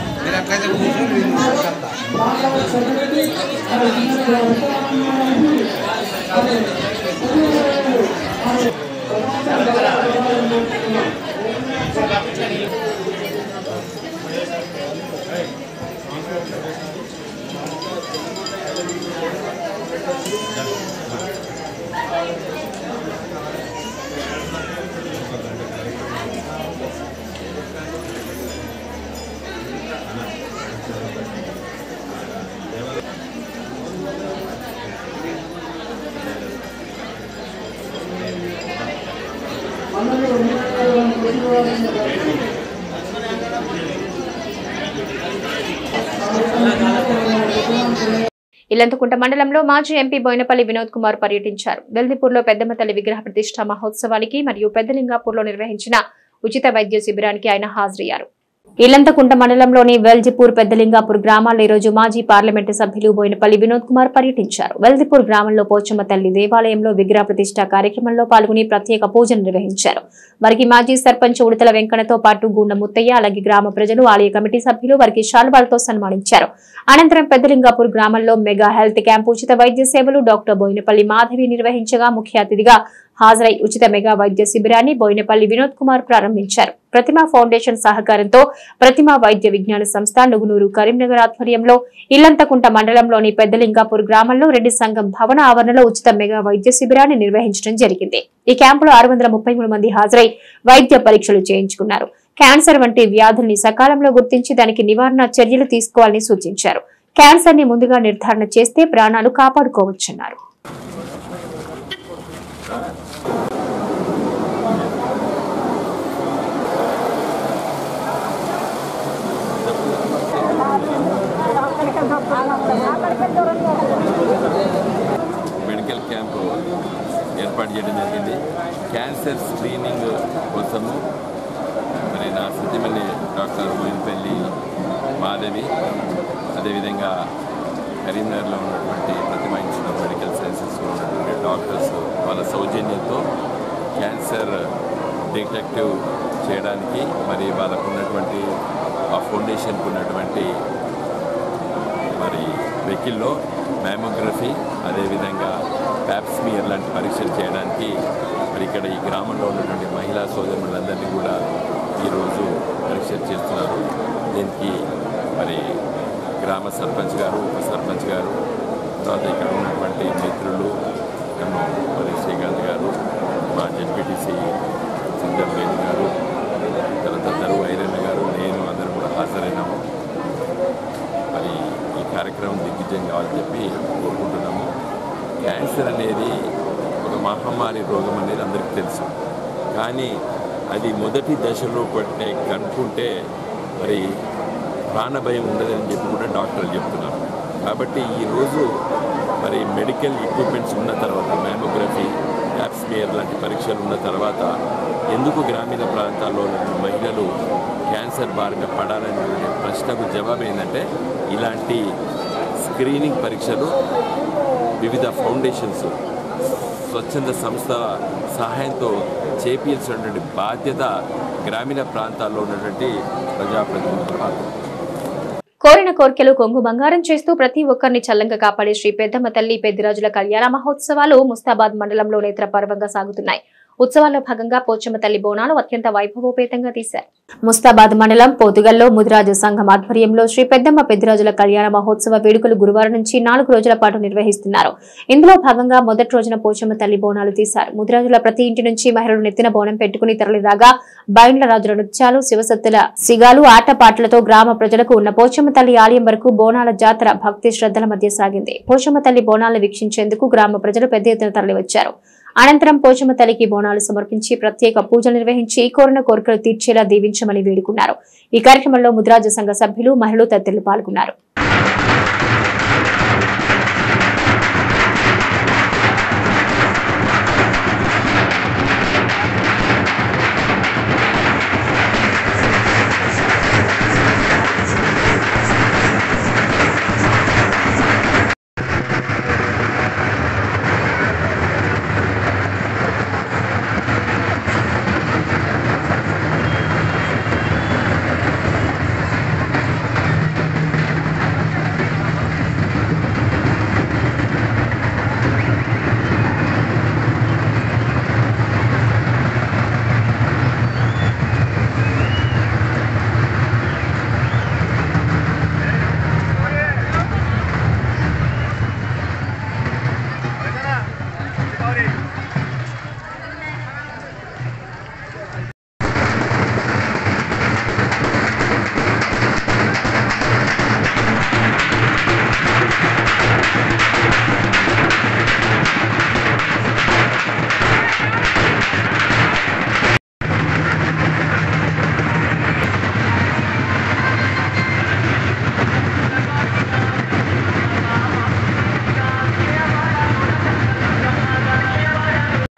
ఇల్లంతకుంట మండలంలో మాజీ ఎంపీ బోయినపల్లి వినోద్ కుమార్ పర్యటించారు. వెల్దిపూర్లో పెద్దమ్మ తల్లి విగ్రహ ప్రతిష్ఠ మహోత్సవానికి మరియు పెద్దలింగాపూర్లో నిర్వహించిన ఉచిత వైద్య శిబిరానికి ఆయన హాజరయ్యారు. ఇల్లంతకుంట మండలంలోని వెల్జిపూర్ పెద్దలింగాపూర్ గ్రామాల్లో ఈ రోజు మాజీ పార్లమెంటు సభ్యులు బోయినపల్లి వినోద్ కుమార్ పర్యటించారు. వెల్దిపూర్ గ్రామంలో పోచమ్మ తల్లి దేవాలయంలో విగ్రహ ప్రతిష్ఠ కార్యక్రమంలో పాల్గొని ప్రత్యేక పూజలు నిర్వహించారు. వారికి మాజీ సర్పంచ్ ఉడతల వెంకన్నతో పాటు గుండ ముత్తయ్య అలాగే గ్రామ ప్రజలు ఆలయ కమిటీ సభ్యులు వారికి శాలువాలతో సన్మానించారు. అనంతరం పెద్దలింగాపూర్ గ్రామంలో మెగా హెల్త్ క్యాంప్ ఉచిత వైద్య సేవలు డాక్టర్ బోయినపల్లి మాధవి నిర్వహించగా ముఖ్య అతిథిగా హాజరై ఉచిత మెగా వైద్య శిబిరాన్ని బోయినపల్లి వినోద్ కుమార్ ప్రారంభించారు. ప్రతిమా ఫౌండేషన్ సహకారంతో ప్రతిమా వైద్య విజ్ఞాన సంస్థ నుగునూరు కరీంనగర్ ఆధ్వర్యంలో ఇల్లంతకుంట మండలంలోని పెద్దలింగాపూర్ గ్రామంలో రెడ్డి సంఘం భవన ఆవరణలో ఉచిత మెగా వైద్య శిబిరాన్ని నిర్వహించడం జరిగింది. ఈ క్యాంపులో ఆరు వందల ముప్పై మూడు మంది హాజరై వైద్య పరీక్షలు చేయించుకున్నారు. క్యాన్సర్ వంటి వ్యాధుల్ని సకాలంలో గుర్తించి దానికి నివారణ చర్యలు తీసుకోవాలని సూచించారు. క్యాన్సర్ ని ముందుగా నిర్ధారణ చేస్తే ప్రాణాలు కాపాడుకోవచ్చన్నారు. మెడికల్ క్యాంపు ఏర్పాటు చేయడం జరిగింది. క్యాన్సర్ స్క్రీనింగ్ కోసము మరి నా సతీమణి డాక్టర్ బోయినపల్లి మాధవి, అదేవిధంగా కరీంనగర్లో ఉన్నటువంటి ప్రతిమా ఇన్స్టిట్యూట్ ఆఫ్ మెడికల్ సైన్సెస్లో ఉన్నటువంటి డాక్టర్స్ వాళ్ళ సౌజన్యంతో క్యాన్సర్ డిటెక్టివ్ చేయడానికి మరి వాళ్ళకు ఉన్నటువంటి ఆ ఫౌండేషన్కు ఉన్నటువంటి మరి వెహికల్లో మ్యామోగ్రఫీ అదేవిధంగా ప్యాప్స్మియర్ లాంటి పరీక్షలు చేయడానికి మరి ఇక్కడ ఈ గ్రామంలో ఉన్నటువంటి మహిళా సోదరులందరినీ కూడా ఈరోజు పరీక్షలు చేస్తున్నారు. దీనికి మరి గ్రామ సర్పంచ్ గారు, ఉప సర్పంచ్ గారు, తర్వాత ఇక్కడ ఉన్నటువంటి మిత్రులు మరి శ్రీకాంత్ గారు, మా జెడ్పీటీసీ సింగం వేణు గారు, తర్వాత దరువు ఐరన్న గారు, నేను అందరం కూడా హాజరైనాము. మరి ఈ కార్యక్రమం దిగ్విజయం కావాలని చెప్పి కోరుకుంటున్నాము. క్యాన్సర్ అనేది ఒక మహమ్మారి రోగం అనేది అందరికీ తెలుసు. కానీ అది మొదటి దశలో పట్టే కనుక్కుంటే మరి ప్రాణభయం ఉండదని చెప్పి కూడా డాక్టర్లు చెప్తున్నారు. కాబట్టి ఈరోజు మరి మెడికల్ ఎక్విప్మెంట్స్ ఉన్న తర్వాత, మ్యామోగ్రఫీ, ప్యాప్స్మియర్ లాంటి పరీక్షలు ఉన్న తర్వాత ఎందుకు గ్రామీణ ప్రాంతాల్లో మహిళలు క్యాన్సర్ బారిన పడాలనే ప్రశ్నకు జవాబు ఏంటంటే ఇలాంటి స్క్రీనింగ్ పరీక్షలు వివిధ ఫౌండేషన్స్, స్వచ్ఛంద సంస్థల సహాయంతో చేపించాల్సినటువంటి బాధ్యత గ్రామీణ ప్రాంతాల్లో ఉన్నటువంటి ప్రజాప్రతినిధులు. కోరిన కోర్కెలు కొంగు బంగారం చేస్తూ ప్రతి ఒక్కరిని చల్లంగా కాపాడే శ్రీ పెద్దమ్మ తల్లి పెద్దిరాజుల కళ్యాణ మహోత్సవాలు ముస్తాబాద్ మండలంలో నేత్రపర్వంగా సాగుతున్నాయి. ఉత్సవాల్లో భాగంగా పోచమ్మ తల్లి బోనాలు అత్యంత వైభవోపేతంగా తీశారు. ముస్తాబాద్ మండలం పోతుగల్లో ముదిరాజు సంఘం ఆధ్వర్యంలో శ్రీ పెద్దమ్మ పెద్దిరాజుల కళ్యాణ మహోత్సవ వేడుకలు గురువారం నుంచి నాలుగు రోజుల పాటు నిర్వహిస్తున్నారు. ఇందులో భాగంగా మొదటి రోజున పోచమ్మ తల్లి బోనాలు తీశారు. ముదిరాజుల ప్రతి ఇంటి నుంచి మహిళలు నెత్తిన బోనం పెట్టుకుని తరలిరాగా బైండ్ల రాజుల నృత్యాలు, శివసత్తుల సిగాలు, ఆటపాటలతో గ్రామ ప్రజలకు ఉన్న పోచమ్మ తల్లి ఆలయం వరకు బోనాల జాతర భక్తి శ్రద్ధల మధ్య సాగింది. పోచమ్మ తల్లి బోనాలను వీక్షించేందుకు గ్రామ ప్రజలు పెద్ద ఎత్తున తరలివచ్చారు. అనంతరం పోచమ్మ తల్లికి బోనాలు సమర్పించి ప్రత్యేక పూజలు నిర్వహించి కోరిన కోరికలు తీర్చేలా దీవించమని వేడుకున్నారు. ఈ కార్యక్రమంలో ముదిరాజు సంఘ సభ్యులు, మహిళలు తదితరులు పాల్గొన్నారు.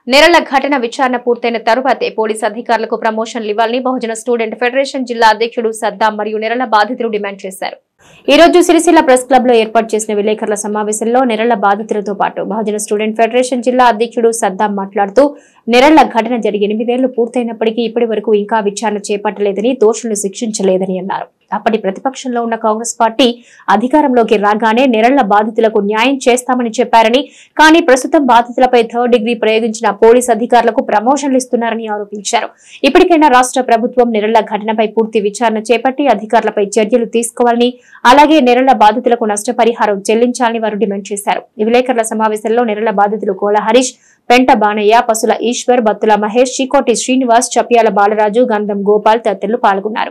నెరళ్ల ఘటన విచారణ పూర్తయిన తరువాతే పోలీసు అధికారులకు ప్రమోషన్లు ఇవ్వాలని బహుజన స్టూడెంట్ ఫెడరేషన్ జిల్లా అధ్యక్షుడు సద్దాం మరియు నెరళ్ల బాధితులు డిమాండ్ చేశారు. ఈ రోజు సిరిసిల్ల ప్రెస్ క్లబ్ లో ఏర్పాటు చేసిన విలేకరుల సమావేశంలో నెరళ్ల బాధితులతో పాటు బహుజన స్టూడెంట్ ఫెడరేషన్ జిల్లా అధ్యక్షుడు సద్దాం మాట్లాడుతూ నెరళ్ల ఘటన జరిగి ఎనిమిదేళ్లు పూర్తయినప్పటికీ ఇప్పటి వరకు ఇంకా విచారణ చేపట్టలేదని, దోషులను శిక్షించలేదని అన్నారు. అప్పటి ప్రతిపక్షంలో ఉన్న కాంగ్రెస్ పార్టీ అధికారంలోకి రాగానే నెరళ్ల బాధితులకు న్యాయం చేస్తామని చెప్పారని, కానీ ప్రస్తుతం బాధితులపై థర్డ్ డిగ్రీ ప్రయోగించిన పోలీసు అధికారులకు ప్రమోషన్లు ఇస్తున్నారని ఆరోపించారు. ఇప్పటికైనా రాష్ట్ర ప్రభుత్వం నెరళ్ల ఘటనపై పూర్తి విచారణ చేపట్టి అధికారులపై చర్యలు తీసుకోవాలని, అలాగే నెరళ్ల బాధితులకు నష్టపరిహారం చెల్లించాలని వారు డిమాండ్ చేశారు. ఈ విలేకరుల సమావేశంలో నెరళ్ల బాధితులు కోల హరీష్, పెంట బానయ్య, పసుల ఈశ్వర్, బత్తుల మహేష్, చీకోటి శ్రీనివాస్, చప్యాల బాలరాజు, గంధం గోపాల్ తదితరులు పాల్గొన్నారు.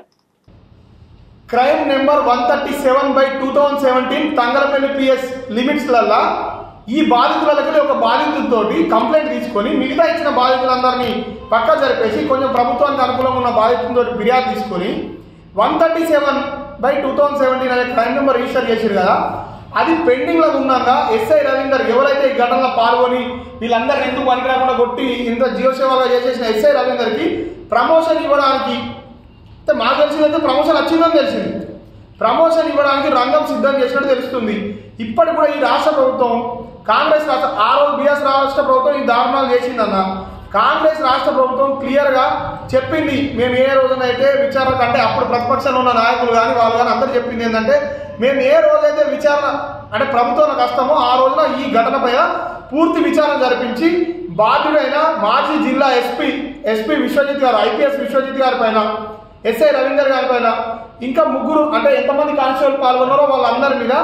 Crime number one thirty seven by two thousand seventeen Thangalapalli PS లిమిట్స్లల్లా ఈ బాధితులకి ఒక బాధితులతోటి కంప్లైంట్ తీసుకొని మిగతా ఇచ్చిన బాధితులందరినీ పక్క జరిపేసి కొంచెం ప్రభుత్వానికి అనుకూలంగా ఉన్న బాధితులతో ఫిర్యాదు తీసుకొని one thirty seven by two thousand seventeen అనే క్రైమ్ నెంబర్ రిజిస్టర్ చేశారు కదా, అది పెండింగ్లో ఉన్నాక ఎస్ఐ రవీందర్ ఎవరైతే ఈ ఘటనలో పాల్గొని వీళ్ళందరినీ ఎందుకు పనికిరాకుండా కొట్టి ఇంత జీవసేవగా చేసేసిన ఎస్ఐ రవీందర్కి ప్రమోషన్ ఇవ్వడానికి, మాకు తెలిసిందంటే ప్రమోషన్ వచ్చిందని తెలిసింది, ప్రమోషన్ ఇవ్వడానికి రంగం సిద్ధం చేసినట్టు తెలుస్తుంది. ఇప్పటికి కూడా ఈ రాష్ట్ర ప్రభుత్వం కాంగ్రెస్ రాష్ట్ర ఆ రోజు బీఆర్ఎస్ రాష్ట్ర ప్రభుత్వం ఈ దారుణాలు చేసిందన్న కాంగ్రెస్ రాష్ట్ర ప్రభుత్వం క్లియర్గా చెప్పింది. మేము ఏ రోజునైతే విచారణ అంటే అప్పుడు ప్రతిపక్షంలో ఉన్న నాయకులు కానీ వాళ్ళు కానీ అందరూ చెప్పింది ఏంటంటే మేము ఏ రోజైతే విచారణ అంటే ప్రభుత్వంలో వస్తామో ఆ రోజున ఈ ఘటనపై పూర్తి విచారణ జరిపించి బాధ్యుడైన మాజీ జిల్లా ఎస్పీ ఎస్పీ విశ్వజిత్ గారు, ఐపీఎస్ విశ్వజిత్ గారి పైన, ఎస్ఐ రవీందర్ గారి పైన ఇంకా ముగ్గురు అంటే ఎంతమంది కానిస్టేబుల్ పాల్గొన్నారో వాళ్ళందరి మీద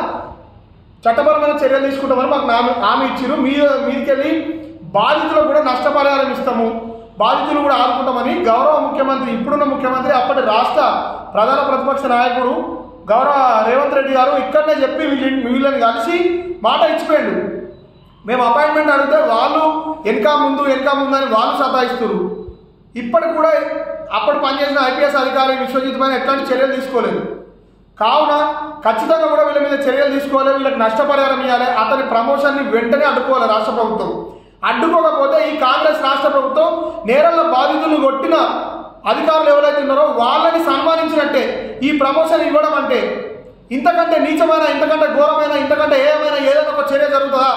చట్టపరమైన చర్యలు తీసుకుంటామని మాకు హామీ ఇచ్చారు. మీ మీదికెళ్ళి బాధితులకు కూడా నష్టపరిహారం ఇస్తాము, బాధితులు కూడా ఆదుకుంటామని గౌరవ ముఖ్యమంత్రి, ఇప్పుడున్న ముఖ్యమంత్రి, అప్పటి రాష్ట్ర ప్రధాన ప్రతిపక్ష నాయకుడు గౌరవ రేవంత్ రెడ్డి గారు ఇక్కడనే చెప్పి వీళ్ళని కలిసి మాట ఇచ్చిపోయాడు. మేము అపాయింట్మెంట్ అడిగితే వాళ్ళు వెనక ముందు వెనక ముందు అని వాళ్ళు సతాయిస్తారు. ఇప్పటికి కూడా అప్పుడు పనిచేసిన ఐపీఎస్ అధికారి విశ్వజిత్ పైన ఎట్లాంటి చర్యలు తీసుకోలేదు. కావున ఖచ్చితంగా కూడా వీళ్ళ మీద చర్యలు తీసుకోవాలి, వీళ్ళకి నష్టపరిహారం ఇవ్వాలి, అతని ప్రమోషన్ని వెంటనే అడ్డుకోవాలి రాష్ట్ర ప్రభుత్వం. అడ్డుకోకపోతే ఈ కాంగ్రెస్ రాష్ట్ర ప్రభుత్వం నేరల్ల బాధితులు కొట్టిన అధికారులు ఎవరైతే ఉన్నారో వాళ్ళని సన్మానించినట్టే. ఈ ప్రమోషన్ ఇవ్వడం అంటే ఇంతకంటే నీచమైన, ఇంతకంటే ఘోరమైన, ఇంతకంటే ఏమైనా ఏదైనా ఒక చర్య జరుగుతుందా?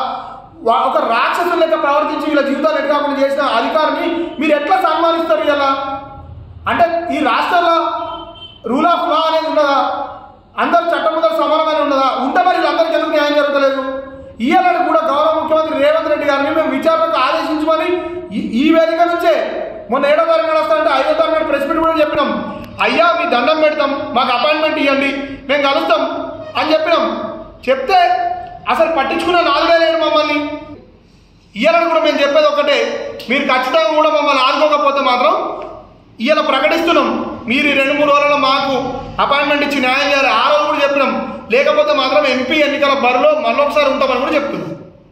ఒక రాక్షసుల లెక్క ప్రవర్తించి వీళ్ళ జీవితాలు ఎట్లా చేసిన అధికారిని మీరు ఎట్లా సన్మానిస్తారు? ఇలా అంటే ఈ రాష్ట్రంలో రూల్ ఆఫ్ లా అనేది ఉన్నదా? అందరు చట్టం ముందర సమానమైన ఉన్నదా? ఉంటే మరి వీళ్ళందరికీ ఎందుకు న్యాయం జరగలేదు? ఇయ్యాలని కూడా గౌరవ ముఖ్యమంత్రి రేవంత్ రెడ్డి గారిని మేము విచారణకు ఆదేశించమని ఈ వేదిక నుంచే మొన్న ఏడో తారీఖు వస్తారంటే ఐదో తారీఖు ప్రెస్ మీట్ కూడా చెప్పినాం. అయ్యా మీ దండం పెడతాం, మాకు అపాయింట్మెంట్ ఇవ్వండి, మేము కలుస్తాం అని చెప్పినాం. చెప్తే అసలు పట్టించుకున్న నాలుగే లేడు మమ్మల్ని. ఇయ్యాలని కూడా మేము చెప్పేది ఒకటే, మీరు ఖచ్చితంగా కూడా మమ్మల్ని ఆదుకోకపోతే మాత్రం ఇవాళ ప్రకటిస్తున్నాం, మీరు ఈ రెండు మూడు రోజులలో మాకు అపాయింట్మెంట్ ఇచ్చి న్యాయం చేయాలి. ఆ రోజు కూడా చెప్పినాం, లేకపోతే మాత్రం ఎంపీ ఎన్నికల బరిలో మళ్ళొకసారి ఉంటామని కూడా చెప్తున్నాం.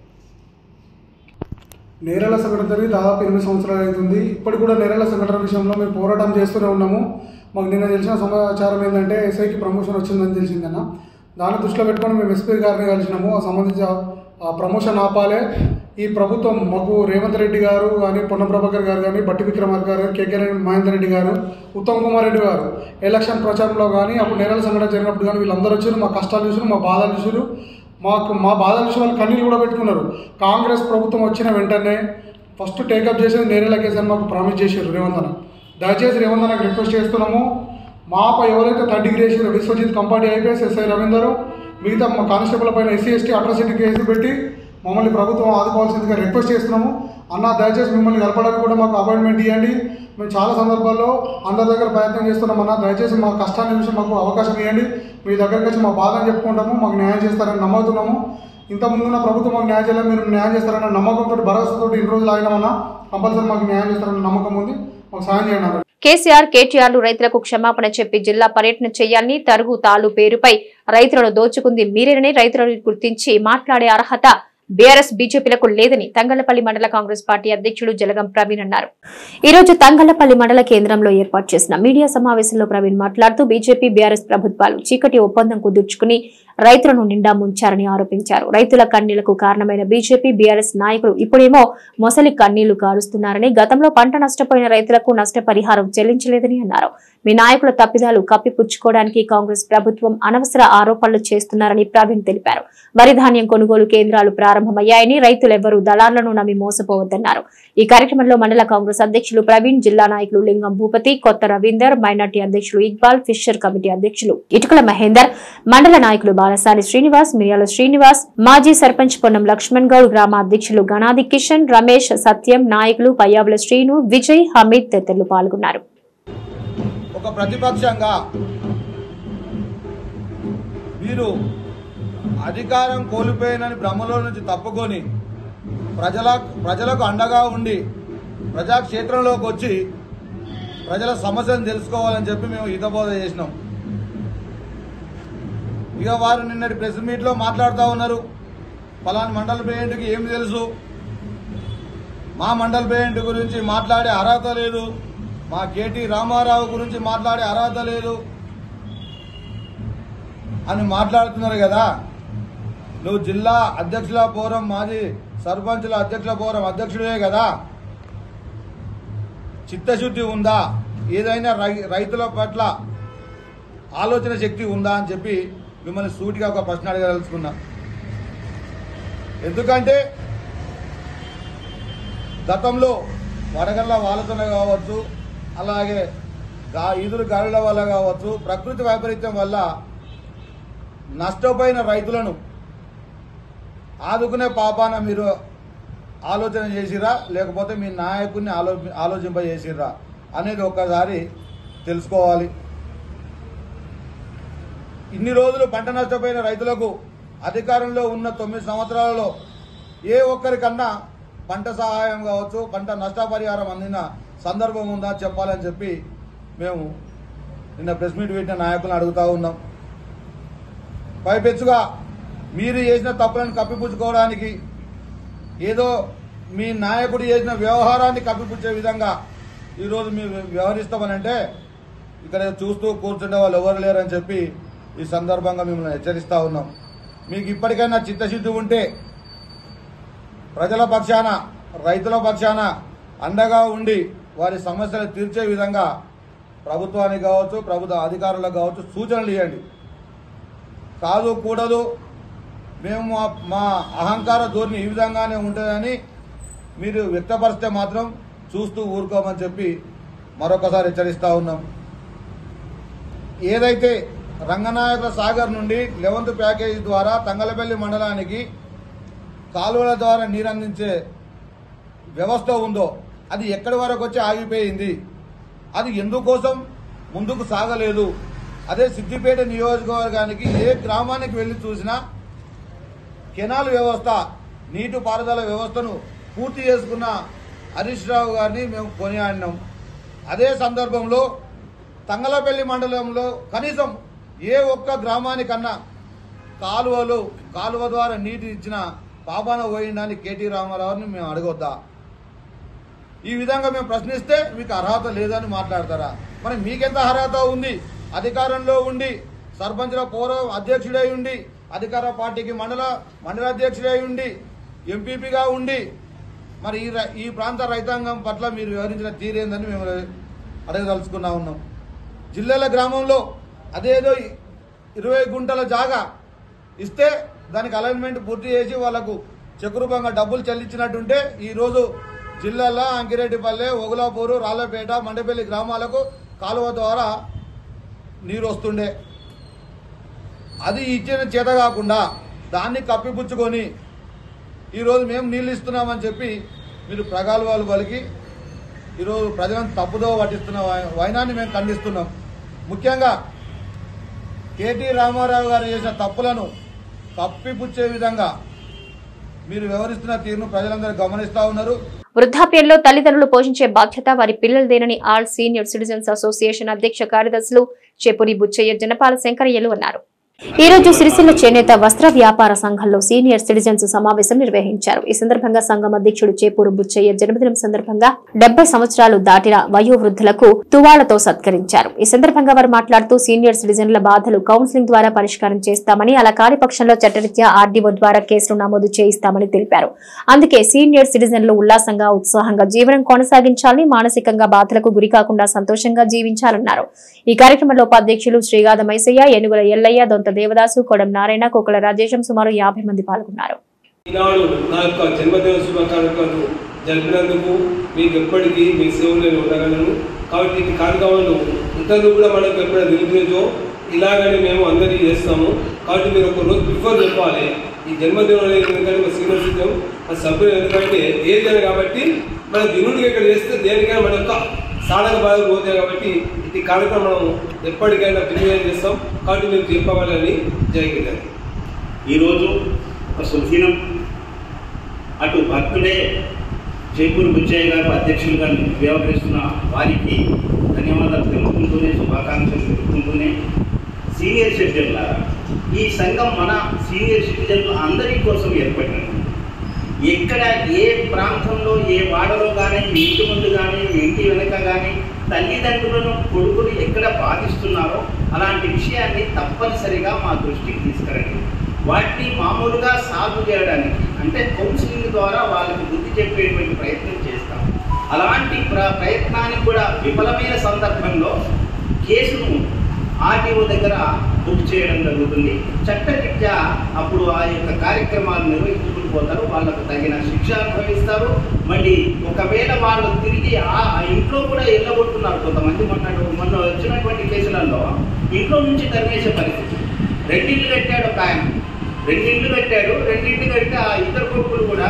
నేరాల సంఘటన జరిగి దాదాపు ఎనిమిది సంవత్సరాలు అవుతుంది. ఇప్పటికి కూడా నేరాల సంఘటన విషయంలో మేము పోరాటం చేస్తూనే ఉన్నాము. మాకు నిన్న తెలిసిన సమాచారం ఏంటంటే ఎస్ఐకి ప్రమోషన్ వచ్చిందని తెలిసిందన్న. దాన్ని దృష్టిలో పెట్టుకొని మేము ఎస్పీ గారిని కలిసినాము. ఆ సంబంధించి ఆ ప్రమోషన్ ఆపాలే. ఈ ప్రభుత్వం మాకు రేవంత్ రెడ్డి గారు కానీ, పొన్నం ప్రభాకర్ గారు కానీ, బట్టి విక్రమార్క గారు, కేకే మహేందర్ రెడ్డి గారు, ఉత్తమ్ కుమార్ రెడ్డి గారు ఎలక్షన్ ప్రచారంలో కానీ, అప్పుడు నేరాల సంఘటన జరిగినప్పుడు కానీ వీళ్ళందరూ వచ్చారు. మా కష్టాలు చూసారు, మా బాధలు చూసారు, మాకు మా బాధలు చూసి వాళ్ళు కన్నీళ్ళు కూడా పెట్టుకున్నారు. కాంగ్రెస్ ప్రభుత్వం వచ్చిన వెంటనే ఫస్ట్ టేకప్ చేసేది నేరేళ్ల కేసు అని మాకు ప్రామిస్ చేశారు రేవంత్ అన్న. దయచేసి రేవంత్ అన్నకు రిక్వెస్ట్ చేస్తున్నాము, మాపై ఎవరైతే థర్డ్ డిగ్రీ చేసారో విశ్వజిత్ కంపార్టీ ఐపీఎస్, ఎస్ఐ రవీందర్, మిగతా మా కానిస్టేబుల్ పైన ఎస్సీ ఎస్టీ అట్రాసిటీ కేసు పెట్టి మమ్మల్ని ప్రభుత్వం ఆదుకోవాల్సిందిగా రిక్వెస్ట్ చేస్తున్నాము. అన్న దయచేసి మిమ్మల్ని కలపడానికి కూడా మాకు అపాయింట్మెంట్ ఇవ్వండి. మేము చాలా సందర్భాల్లో అందరి దగ్గర ప్రయత్నం చేస్తున్నాం. అన్న దయచేసి మా కష్టాన్ని చూసి మాకు అవకాశం ఇవ్వండి, మీ దగ్గరికి వచ్చి మా బాధను చెప్పుకుంటాము, మాకు న్యాయం చేస్తారని నమ్ముతున్నాము. ఇంతకుముందున్న ప్రభుత్వం మాకు న్యాయం చేయాలని, మీరు న్యాయం చేస్తారన్న నమ్మకంతో భరోసాతో ఇన్ని రోజులు ఆగినామన్నా, కంపల్సరీ మాకు న్యాయం చేస్తారన్న నమ్మకం ఉంది, మాకు సాయం చేయండి అన్నారు. కేసీఆర్ కేటీఆర్లు రైతులకు క్షమాపణ చెప్పి జిల్లా పర్యటన చేయాలని, తరుగు తాలు పేరుపై రైతులను దోచుకుంది మీరేనని రైతులను గుర్తించి మాట్లాడే అర్హత బీఆర్ఎస్ బీజేపీలకు లేదని తంగళ్లపల్లి మండల కాంగ్రెస్ పార్టీ అధ్యక్షుడు జలగం ప్రవీణ్ అన్నారు. ఈ రోజు తంగళ్లపల్లి మండల కేంద్రంలో ఏర్పాటు చేసిన మీడియా సమావేశంలో ప్రవీణ్ మాట్లాడుతూ బీజేపీ బీఆర్ఎస్ ప్రభుత్వాలు చీకటి ఒప్పందం కుదుర్చుకుని రైతులను నిండా ముంచారని ఆరోపించారు. రైతుల కన్నీళ్లకు కారణమైన బీజేపీ బీఆర్ఎస్ నాయకులు ఇప్పుడేమో మొసలి కన్నీళ్లు కారుస్తున్నారని, గతంలో పంట నష్టపోయిన రైతులకు నష్టపరిహారం చెల్లించలేదని అన్నారు. మీ నాయకుల తప్పిదాలు కప్పిపుచ్చుకోవడానికి కాంగ్రెస్ ప్రభుత్వం అనవసర ఆరోపణలు చేస్తున్నారని ప్రవీణ్ తెలిపారు. వరి ధాన్యం కొనుగోలు కేంద్రాలు ప్రారంభమయ్యాయని, రైతులెవ్వరూ దళార్లను నమ్మి మోసపోవద్దన్నారు. ఈ కార్యక్రమంలో మండల కాంగ్రెస్ అధ్యక్షులు ప్రవీణ్, జిల్లా నాయకులు లింగం భూపతి, కొత్త రవీందర్, మైనార్టీ అధ్యక్షులు ఇక్బాల్, ఫిషర్ కమిటీ అధ్యక్షులు ఇటుకల మహేందర్, మండల నాయకులు బాలసాని శ్రీనివాస్, మిర్యాల శ్రీనివాస్, మాజీ సర్పంచ్ పొన్నం లక్ష్మణ్ గౌడ్, గ్రామ అధ్యక్షులు గణాది కిషన్, రమేష్, సత్యం, నాయకులు పయ్యావుల శ్రీను, విజయ్, హమీద్ తదితరులు పాల్గొన్నారు. ఒక ప్రతిపక్షంగా మీరు అధికారం కోల్పోయినని భ్రమలో నుంచి తప్పుకొని ప్రజల ప్రజలకు అండగా ఉండి ప్రజాక్షేత్రంలోకి వచ్చి ప్రజల సమస్యలను తెలుసుకోవాలని చెప్పి మేము హితబోధ చేసినాం. ఇక వారు నిన్నటి ప్రెస్ మీట్లో మాట్లాడుతూ ఉన్నారు, పలానా మండల ప్రెసిడెంట్కి ఏమి తెలుసు, మా మండల ప్రెసిడెంట్ గురించి మాట్లాడే అర్హత లేదు, మా కేటీ రామారావు గురించి మాట్లాడే అర్హత లేదు అని మాట్లాడుతున్నారు కదా. నువ్వు జిల్లా అధ్యక్షుల ఫోరం, మాజీ సర్పంచుల అధ్యక్షుల ఫోరం అధ్యక్షుడే కదా, చిత్తశుద్ధి ఉందా, ఏదైనా రైతుల పట్ల ఆలోచన శక్తి ఉందా అని చెప్పి మిమ్మల్ని సూటిగా ఒక ప్రశ్న అడగదలుచుకున్నా. ఎందుకంటే గతంలో వడగళ్ల వాలతోనే కావచ్చు, అలాగే ఈదురు గాలుల వల్ల కావచ్చు, ప్రకృతి వైపరీత్యం వల్ల నష్టపోయిన రైతులను ఆదుకునే పాపాన మీరు ఆలోచన చేసిరా, లేకపోతే మీ నాయకుడిని ఆలో ఆలోచింపజేసిరా అనేది ఒక్కసారి తెలుసుకోవాలి. ఇన్ని రోజులు పంట నష్టపోయిన రైతులకు అధికారంలో ఉన్న తొమ్మిది సంవత్సరాలలో ఏ ఒక్కరికన్నా పంట సహాయం కావచ్చు, పంట నష్టపరిహారం అందిన సందర్భం ఉందా చెప్పాలని చెప్పి మేము నిన్న ప్రెస్ మీట్ పెట్టిన నాయకులను అడుగుతూ ఉన్నాం. పైపెచ్చుగా మీరు చేసిన తప్పులను కప్పిపుచ్చుకోవడానికి ఏదో మీ నాయకుడు చేసిన వ్యవహారాన్ని కప్పిపుచ్చే విధంగా ఈరోజు మీరు వ్యవహరిస్తామనంటే ఇక్కడ చూస్తూ కూర్చుంటే వాళ్ళు ఎవరు లేరని చెప్పి ఈ సందర్భంగా మిమ్మల్ని హెచ్చరిస్తూ ఉన్నాం. మీకు ఇప్పటికైనా చిత్తశుద్ధి ఉంటే ప్రజల పక్షాన, రైతుల పక్షాన అండగా ఉండి వారి సమస్యలు తీర్చే విధంగా ప్రభుత్వానికి కావచ్చు, ప్రభుత్వ అధికారులకు కావచ్చు సూచనలు ఇవ్వండి. కాదు కూడదు, మేము మా అహంకార ధోరణి ఈ విధంగానే ఉంటుందని మీరు వ్యక్తపరిస్తే మాత్రం చూస్తూ ఊరుకోమని చెప్పి మరొకసారి హెచ్చరిస్తూ ఉన్నాం. ఏదైతే రంగనాయకుల సాగర్ నుండి లెవెంత్ ప్యాకేజీ ద్వారా తంగలపల్లి మండలానికి కాలువల ద్వారా నీరందించే వ్యవస్థ ఉందో అది ఎక్కడి వరకు వచ్చి ఆగిపోయింది, అది ఎందుకోసం ముందుకు సాగలేదు. అదే సిద్దిపేట నియోజకవర్గానికి ఏ గ్రామానికి వెళ్ళి చూసినా కెనాల్ వ్యవస్థ, నీటి పారుదల వ్యవస్థను పూర్తి చేసుకున్న హరీష్ రావు గారిని మేము కొనియాడినాం. అదే సందర్భంలో తంగలపల్లి మండలంలో కనీసం ఏ ఒక్క గ్రామానికన్నా కాలువలు కాలువ ద్వారా నీటి ఇచ్చిన పాపాన పోయిందని కేటీ రామారావుని మేము అడగొద్దా? ఈ విధంగా మేము ప్రశ్నిస్తే మీకు అర్హత లేదని మాట్లాడతారా? మరి మీకెంత అర్హత ఉంది? అధికారంలో ఉండి సర్పంచుల పౌరం అధ్యక్షుడై ఉండి, అధికార పార్టీకి మండల మండల అధ్యక్షుడై ఉండి, ఎంపీపీగా ఉండి, మరి ఈ ఈ ప్రాంత రైతాంగం పట్ల మీరు వివరించిన తీరేందని మేము అడగదలుచుకున్నా ఉన్నాం. జిల్లాల గ్రామంలో అదేదో ఇరవై గుంటల జాగా ఇస్తే దానికి అలైన్మెంట్ పూర్తి చేసి వాళ్లకు చెక్ రూపంగా డబ్బులు చెల్లించినట్టుంటే ఈరోజు జిల్లాలో అంకిరెడ్డిపల్లె, ఒగులాపూరు, రాళ్లపేట, మండపల్లి గ్రామాలకు కాలువ ద్వారా నీరు వస్తుండే. అది ఇచ్చిన చేత కాకుండా దాన్ని కప్పిపుచ్చుకొని ఈరోజు మేము నీళ్ళు ఇస్తున్నామని చెప్పి మీరు ప్రగల్భాలు పలికి ఈరోజు ప్రజలను తప్పుదో పట్టిస్తున్న వైనాన్ని మేము ఖండిస్తున్నాం. ముఖ్యంగా కేటీ రామారావు గారు చేసిన తప్పులను కప్పిపుచ్చే విధంగా మీరు వ్యవహరిస్తున్న తీరును ప్రజలందరూ గమనిస్తూ ఉన్నారు. వృద్ధాప్యంలో తల్లిదండ్రులు పోషించే బాధ్యత వారి పిల్లలదేనని ఆల్ సీనియర్ సిటిజన్స్ అసోసియేషన్ అధ్యక్ష కార్యదర్శులు చెపురి బుచ్చయ్య, జనపాల శంకరయ్యలు అన్నారు. ఈ రోజు సిరిసిల్ల చేనేత వస్త్ర వ్యాపార సంఘంలో సీనియర్ సిటిజన్స్ సమావేశం నిర్వహించారు. ఈ సందర్భంగా సంఘం అధ్యక్షుడు చేపూరు బుచ్చయ్య జన్మదినం సందర్భంగా డెబ్బై సంవత్సరాలు దాటిన వయోవృద్ధులకు తువాళ్లతో సత్కరించారు. ఈ సందర్భంగా వారు మాట్లాడుతూ సీనియర్ సిటిజన్ల బాధలు కౌన్సిలింగ్ ద్వారా పరిష్కారం చేస్తామని, అలా కాని పక్షంలో చట్టరీత్యా ఆర్డీఓ ద్వారా కేసులు నమోదు చేయిస్తామని తెలిపారు. అందుకే సీనియర్ సిటిజన్లు ఉల్లాసంగా ఉత్సాహంగా జీవనం కొనసాగించాలని, మానసికంగా బాధలకు గురి కాకుండా సంతోషంగా జీవించాలన్నారు. ఈ కార్యక్రమంలో ఉపాధ్యక్షులు శ్రీగాద మైసయ్య, ఏనుగుల ఎల్లయ్య, దొంత దేవదాసు, కొడం నారాయణ, కోకల రాజేశం సుమారు యాభై మంది పాల్గొన్నారు. ఈనాడు నా యొక్క జన్మదిన శుభాకాంక్షలు జరిపినందుకు మీకు ఎప్పటికీ మీ సేవలు నేను ఉండగలను. కాబట్టి ఈ కార్యక్రమాలు ఇతరులు కూడా మనకు ఎప్పుడైనా నిరూపించో ఇలాగని మేము అందరికీ చేస్తాము. కాబట్టి మీరు ఒక రోజు బిఫోర్ చెప్పాలి ఈ జన్మదినం అనేది. ఎందుకంటే మా సీనియర్ సిటిజన్ ఆ సభ్యులు ఎందుకంటే ఏజ్ అని కాబట్టి మన దినుడికి ఇక్కడ చేస్తే దేనికైనా మన యొక్క సాధక బాధలు పోతాయి. కాబట్టి ఈ కార్యక్రమం మనం ఎప్పటికైనా వినియోగం చేస్తాం. కాబట్టి మీరు చెప్పవాలని జరిగింది. ఈరోజు ఒక సుదినం అటు భక్తుడే చేపూరు బుచ్చయ్య గారు అధ్యక్షులుగా వ్యవహరిస్తున్న వారికి ధన్యవాదాలు తెలుపుకుంటూనే, శుభాకాంక్షలు తెలుపుకుంటూనే, సీనియర్ సిటిజన్ల ఈ సంఘం మన సీనియర్ సిటిజన్లు అందరి కోసం ఏర్పడినది. ఎక్కడ ఏ ప్రాంతంలో ఏ వాడలో కానీ, ఇంటి ముందు కానీ, ఇంటి వెనుక కానీ తల్లిదండ్రులను కొడుకులు ఎక్కడ బాధిస్తున్నారో అలాంటి విషయాన్ని తప్పనిసరిగా మా దృష్టికి తీసుకురండి. వాటిని మామూలుగా సాల్వ్ చేయడానికి అంటే కౌన్సిలింగ్ ద్వారా వాళ్ళకి బుద్ధి చెప్పేటువంటి ప్రయత్నం చేస్తాం. అలాంటి ప్ర ప్రయత్నానికి కూడా విఫలమైన సందర్భంలో కేసును ఆర్టీఓ దగ్గర బుక్ చేయడం జరుగుతుంది. చట్టరీత్యా అప్పుడు ఆ యొక్క కార్యక్రమాలు నిర్వహించుకుని పోతారు. వాళ్ళకు తగిన శిక్ష అనుభవిస్తారు. మళ్ళీ ఒకవేళ వాళ్ళు తిరిగి ఆ ఇంట్లో కూడా వెళ్ళగొట్టున్నారు. కొంతమంది మొన్న మొన్న వచ్చినటువంటి కేసులలో ఇంట్లో నుంచి తరిమేసే పరిస్థితి. రెండింటిలు కట్టాడు ఒక ఆయన, రెండింటిలు కట్టాడు రెండింటిలు కడితే ఆ ఇద్దరు కొడుకులు కూడా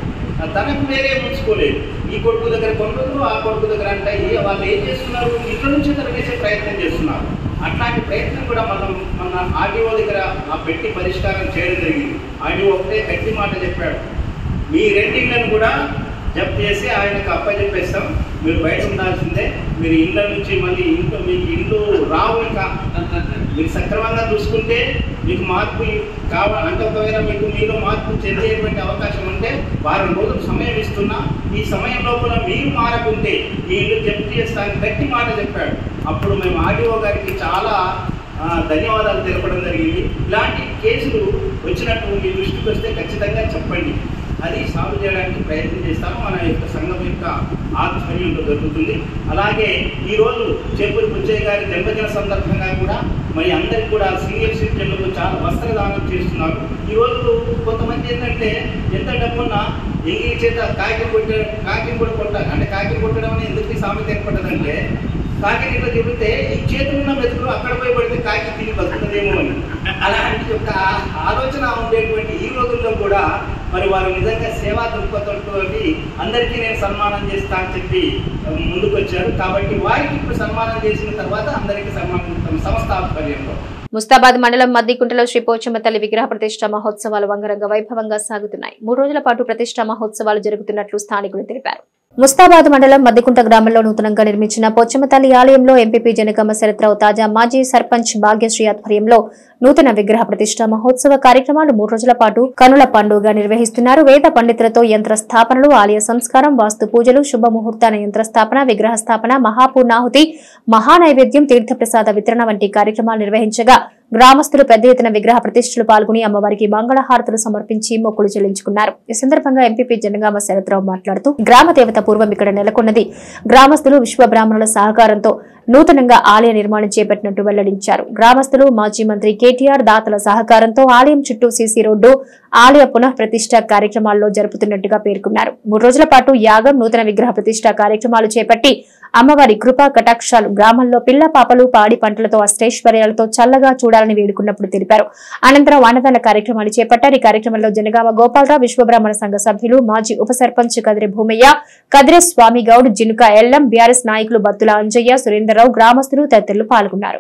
తనకు వేరే ఉంచుకోలేదు. ఈ కొడుకు దగ్గర కొన్ని రోజులు, ఆ కొడుకు దగ్గర అంటే వాళ్ళు ఏం చేస్తున్నారు, ఇంట్లో నుంచి తరిమేసే ప్రయత్నం చేస్తున్నారు. అట్లాంటి ప్రయత్నం కూడా మనం మన ఆర్డీఓ దగ్గర ఆ పెట్టి పరిష్కారం చేయడం జరిగింది. ఆర్డీఓ ఒకటే గట్టి మాట చెప్పాడు, మీ రెండింటిని కూడా జప్తు చేసి ఆయనకు అప్పచెప్పేస్తాం, మీరు బయట ఉండాల్సిందే, మీరు ఇళ్ళ నుంచి మళ్ళీ ఇంట్లో మీకు ఇల్లు రావు, ఇంకా మీరు సక్రమంగా చూసుకుంటే మీకు మార్పు కావాలి అంటే ఒకవేళ మీకు మీలో మార్పు చెందేటువంటి అవకాశం ఉంటే వారం రోజులు సమయం ఇస్తున్నా, ఈ సమయం లోపల మీరు మారకుంటే ఈ ఇల్లు జప్తు చేస్తానని గట్టి మాట చెప్పాడు. అప్పుడు మేము ఆర్డీఓ గారికి చాలా ధన్యవాదాలు తెలపడం జరిగింది. ఇలాంటి కేసులు వచ్చినట్టు మీ దృష్టికి వస్తే ఖచ్చితంగా చెప్పండి, అది సాల్వ్ చేయడానికి ప్రయత్నం చేస్తాము. మన యొక్క సంఘం యొక్క ఆధ్వర్యంలో జరుగుతుంది. అలాగే ఈరోజు చేపూరు బుచ్చయ్య గారి జన్మదిన సందర్భంగా కూడా మరి అందరికి కూడా సీనియర్ సిటిజన్లకు చాలా వస్త్రదానం చేస్తున్నారు. ఈరోజు కొంతమంది ఏంటంటే ఎంత డబ్బున్నా ఎంగిలి చేత కాకిని కొట్టే కాకిని కూడా కొట్టాలి అంటే కాకిని కొట్టడం అనేది ఎందుకు సామెత ఏర్పడ్డదంటే, కాకిని ఇట్లా చెబితే ఈ చేతులు ఉన్న మెతుకులు అక్కడ పోయి పడితే కాకి తిరిగి బతుకుతుందేమో అని అలాంటి యొక్క ఆలోచన ఉండేటువంటి ఈ రోజుల్లో కూడా మరి వారు నిజంగా సేవా దృక్పథంతో అందరికీ నేను సన్మానం చేస్తా అని చెప్పి ముందుకు వచ్చారు. కాబట్టి వారికి ఇప్పుడు సన్మానం చేసిన తర్వాత అందరికీ సన్మానం సంస్థ ఆధ్వర్యంలో. ముస్తాబాద్ మండలం మద్దికుంటలో శ్రీ పోచమ్మ తల్లి విగ్రహ ప్రతిష్ఠ మహోత్సవాలు అంగరంగ వైభవంగా సాగుతున్నాయి. మూడు రోజుల పాటు ప్రతిష్ఠ మహోత్సవాలు జరుగుతున్నట్లు స్థానికులు తెలిపారు. ముస్తాబాద్ మండలం మద్దికుంట గ్రామంలో నూతనంగా నిర్మించిన పోచమ్మ తల్లి ఆలయంలో ఎంపీపీ జనగామ శరత్రావు తాజా మాజీ సర్పంచ్ భాగ్యశ్రీ ఆధ్వర్యంలో నూతన విగ్రహ ప్రతిష్ఠ మహోత్సవ కార్యక్రమాలు మూడు రోజుల పాటు కనుల పండుగ నిర్వహిస్తున్నారు. వేద పండితులతో యంత్ర స్థాపనలు, ఆలయ సంస్కారం, వాస్తు పూజలు, శుభముహూర్తాన యంత్ర స్థాపన, విగ్రహ స్థాపన, మహాపూర్ణాహుతి, మహానైవేద్యం, తీర్థప్రసాద వితరణ వంటి కార్యక్రమాలు నిర్వహించగా గ్రామస్తులు పెద్ద ఎత్తున విగ్రహ ప్రతిష్ఠలు పాల్గొని అమ్మవారికి మంగళహారతులు సమర్పించి మొక్కులు చెల్లించుకున్నారు. ఈ సందర్భంగా ఎంపీపీ జనగామ శరత్రావు మాట్లాడుతూ గ్రామ దేవత పూర్వం ఇక్కడ నెలకొన్నది. గ్రామస్తులు విశ్వబ్రాహ్మణుల సహకారంతో నూతనంగా ఆలయ నిర్మాణం చేపట్టినట్టు వెల్లడించారు. గ్రామస్తులు, మాజీ మంత్రి కేటీఆర్ దాతల సహకారంతో ఆలయం చుట్టూ సీసీ రోడ్డు, ఆలయ పునః ప్రతిష్ఠ కార్యక్రమాల్లో జరుపుతున్నట్టుగా పేర్కొన్నారు. మూడు రోజుల పాటు యాగం, నూతన విగ్రహ ప్రతిష్ఠ కార్యక్రమాలు చేపట్టి అమ్మవారి కృపా కటాక్షాలు గ్రామంలో పిల్ల పాపలు పాడి పంటలతో అష్టైశ్వర్యాలతో చల్లగా చూడాలని వేడుకున్నప్పుడు తెలిపారు. అనంతరం అన్నదాన కార్యక్రమాలు చేపట్టారు. ఈ కార్యక్రమంలో జనగామ గోపాలరావు, విశ్వబ్రాహ్మణ సంఘ సభ్యులు, మాజీ ఉప సర్పంచ్ కదిరి భూమయ్య, కదిరి స్వామి గౌడ్, జినుక ఎల్లం, బీఆర్ఎస్ నాయకులు బత్తుల అంజయ్య, సురేందర్రావు, గ్రామస్తులు తదితరులు పాల్గొన్నారు.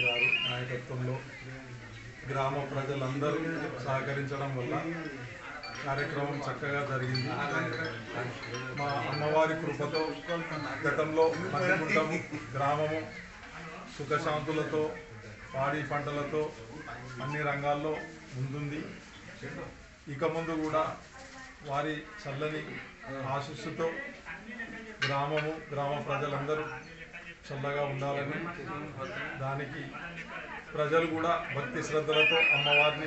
గ్రామ ప్రజలందరూ సహకరించడం వల్ల కార్యక్రమం చక్కగా జరిగింది. మా అమ్మవారి కృపతో గతంలో మధ్యగుంటము గ్రామము సుఖశాంతులతో పాడి పంటలతో అన్ని రంగాల్లో ముందుంది. ఇక ముందు కూడా వారి చల్లని ఆశీస్సుతో గ్రామము గ్రామ ప్రజలందరూ చల్లగా ఉండాలని, దానికి ప్రజలు కూడా భక్తి శ్రద్ధలతో అమ్మవారిని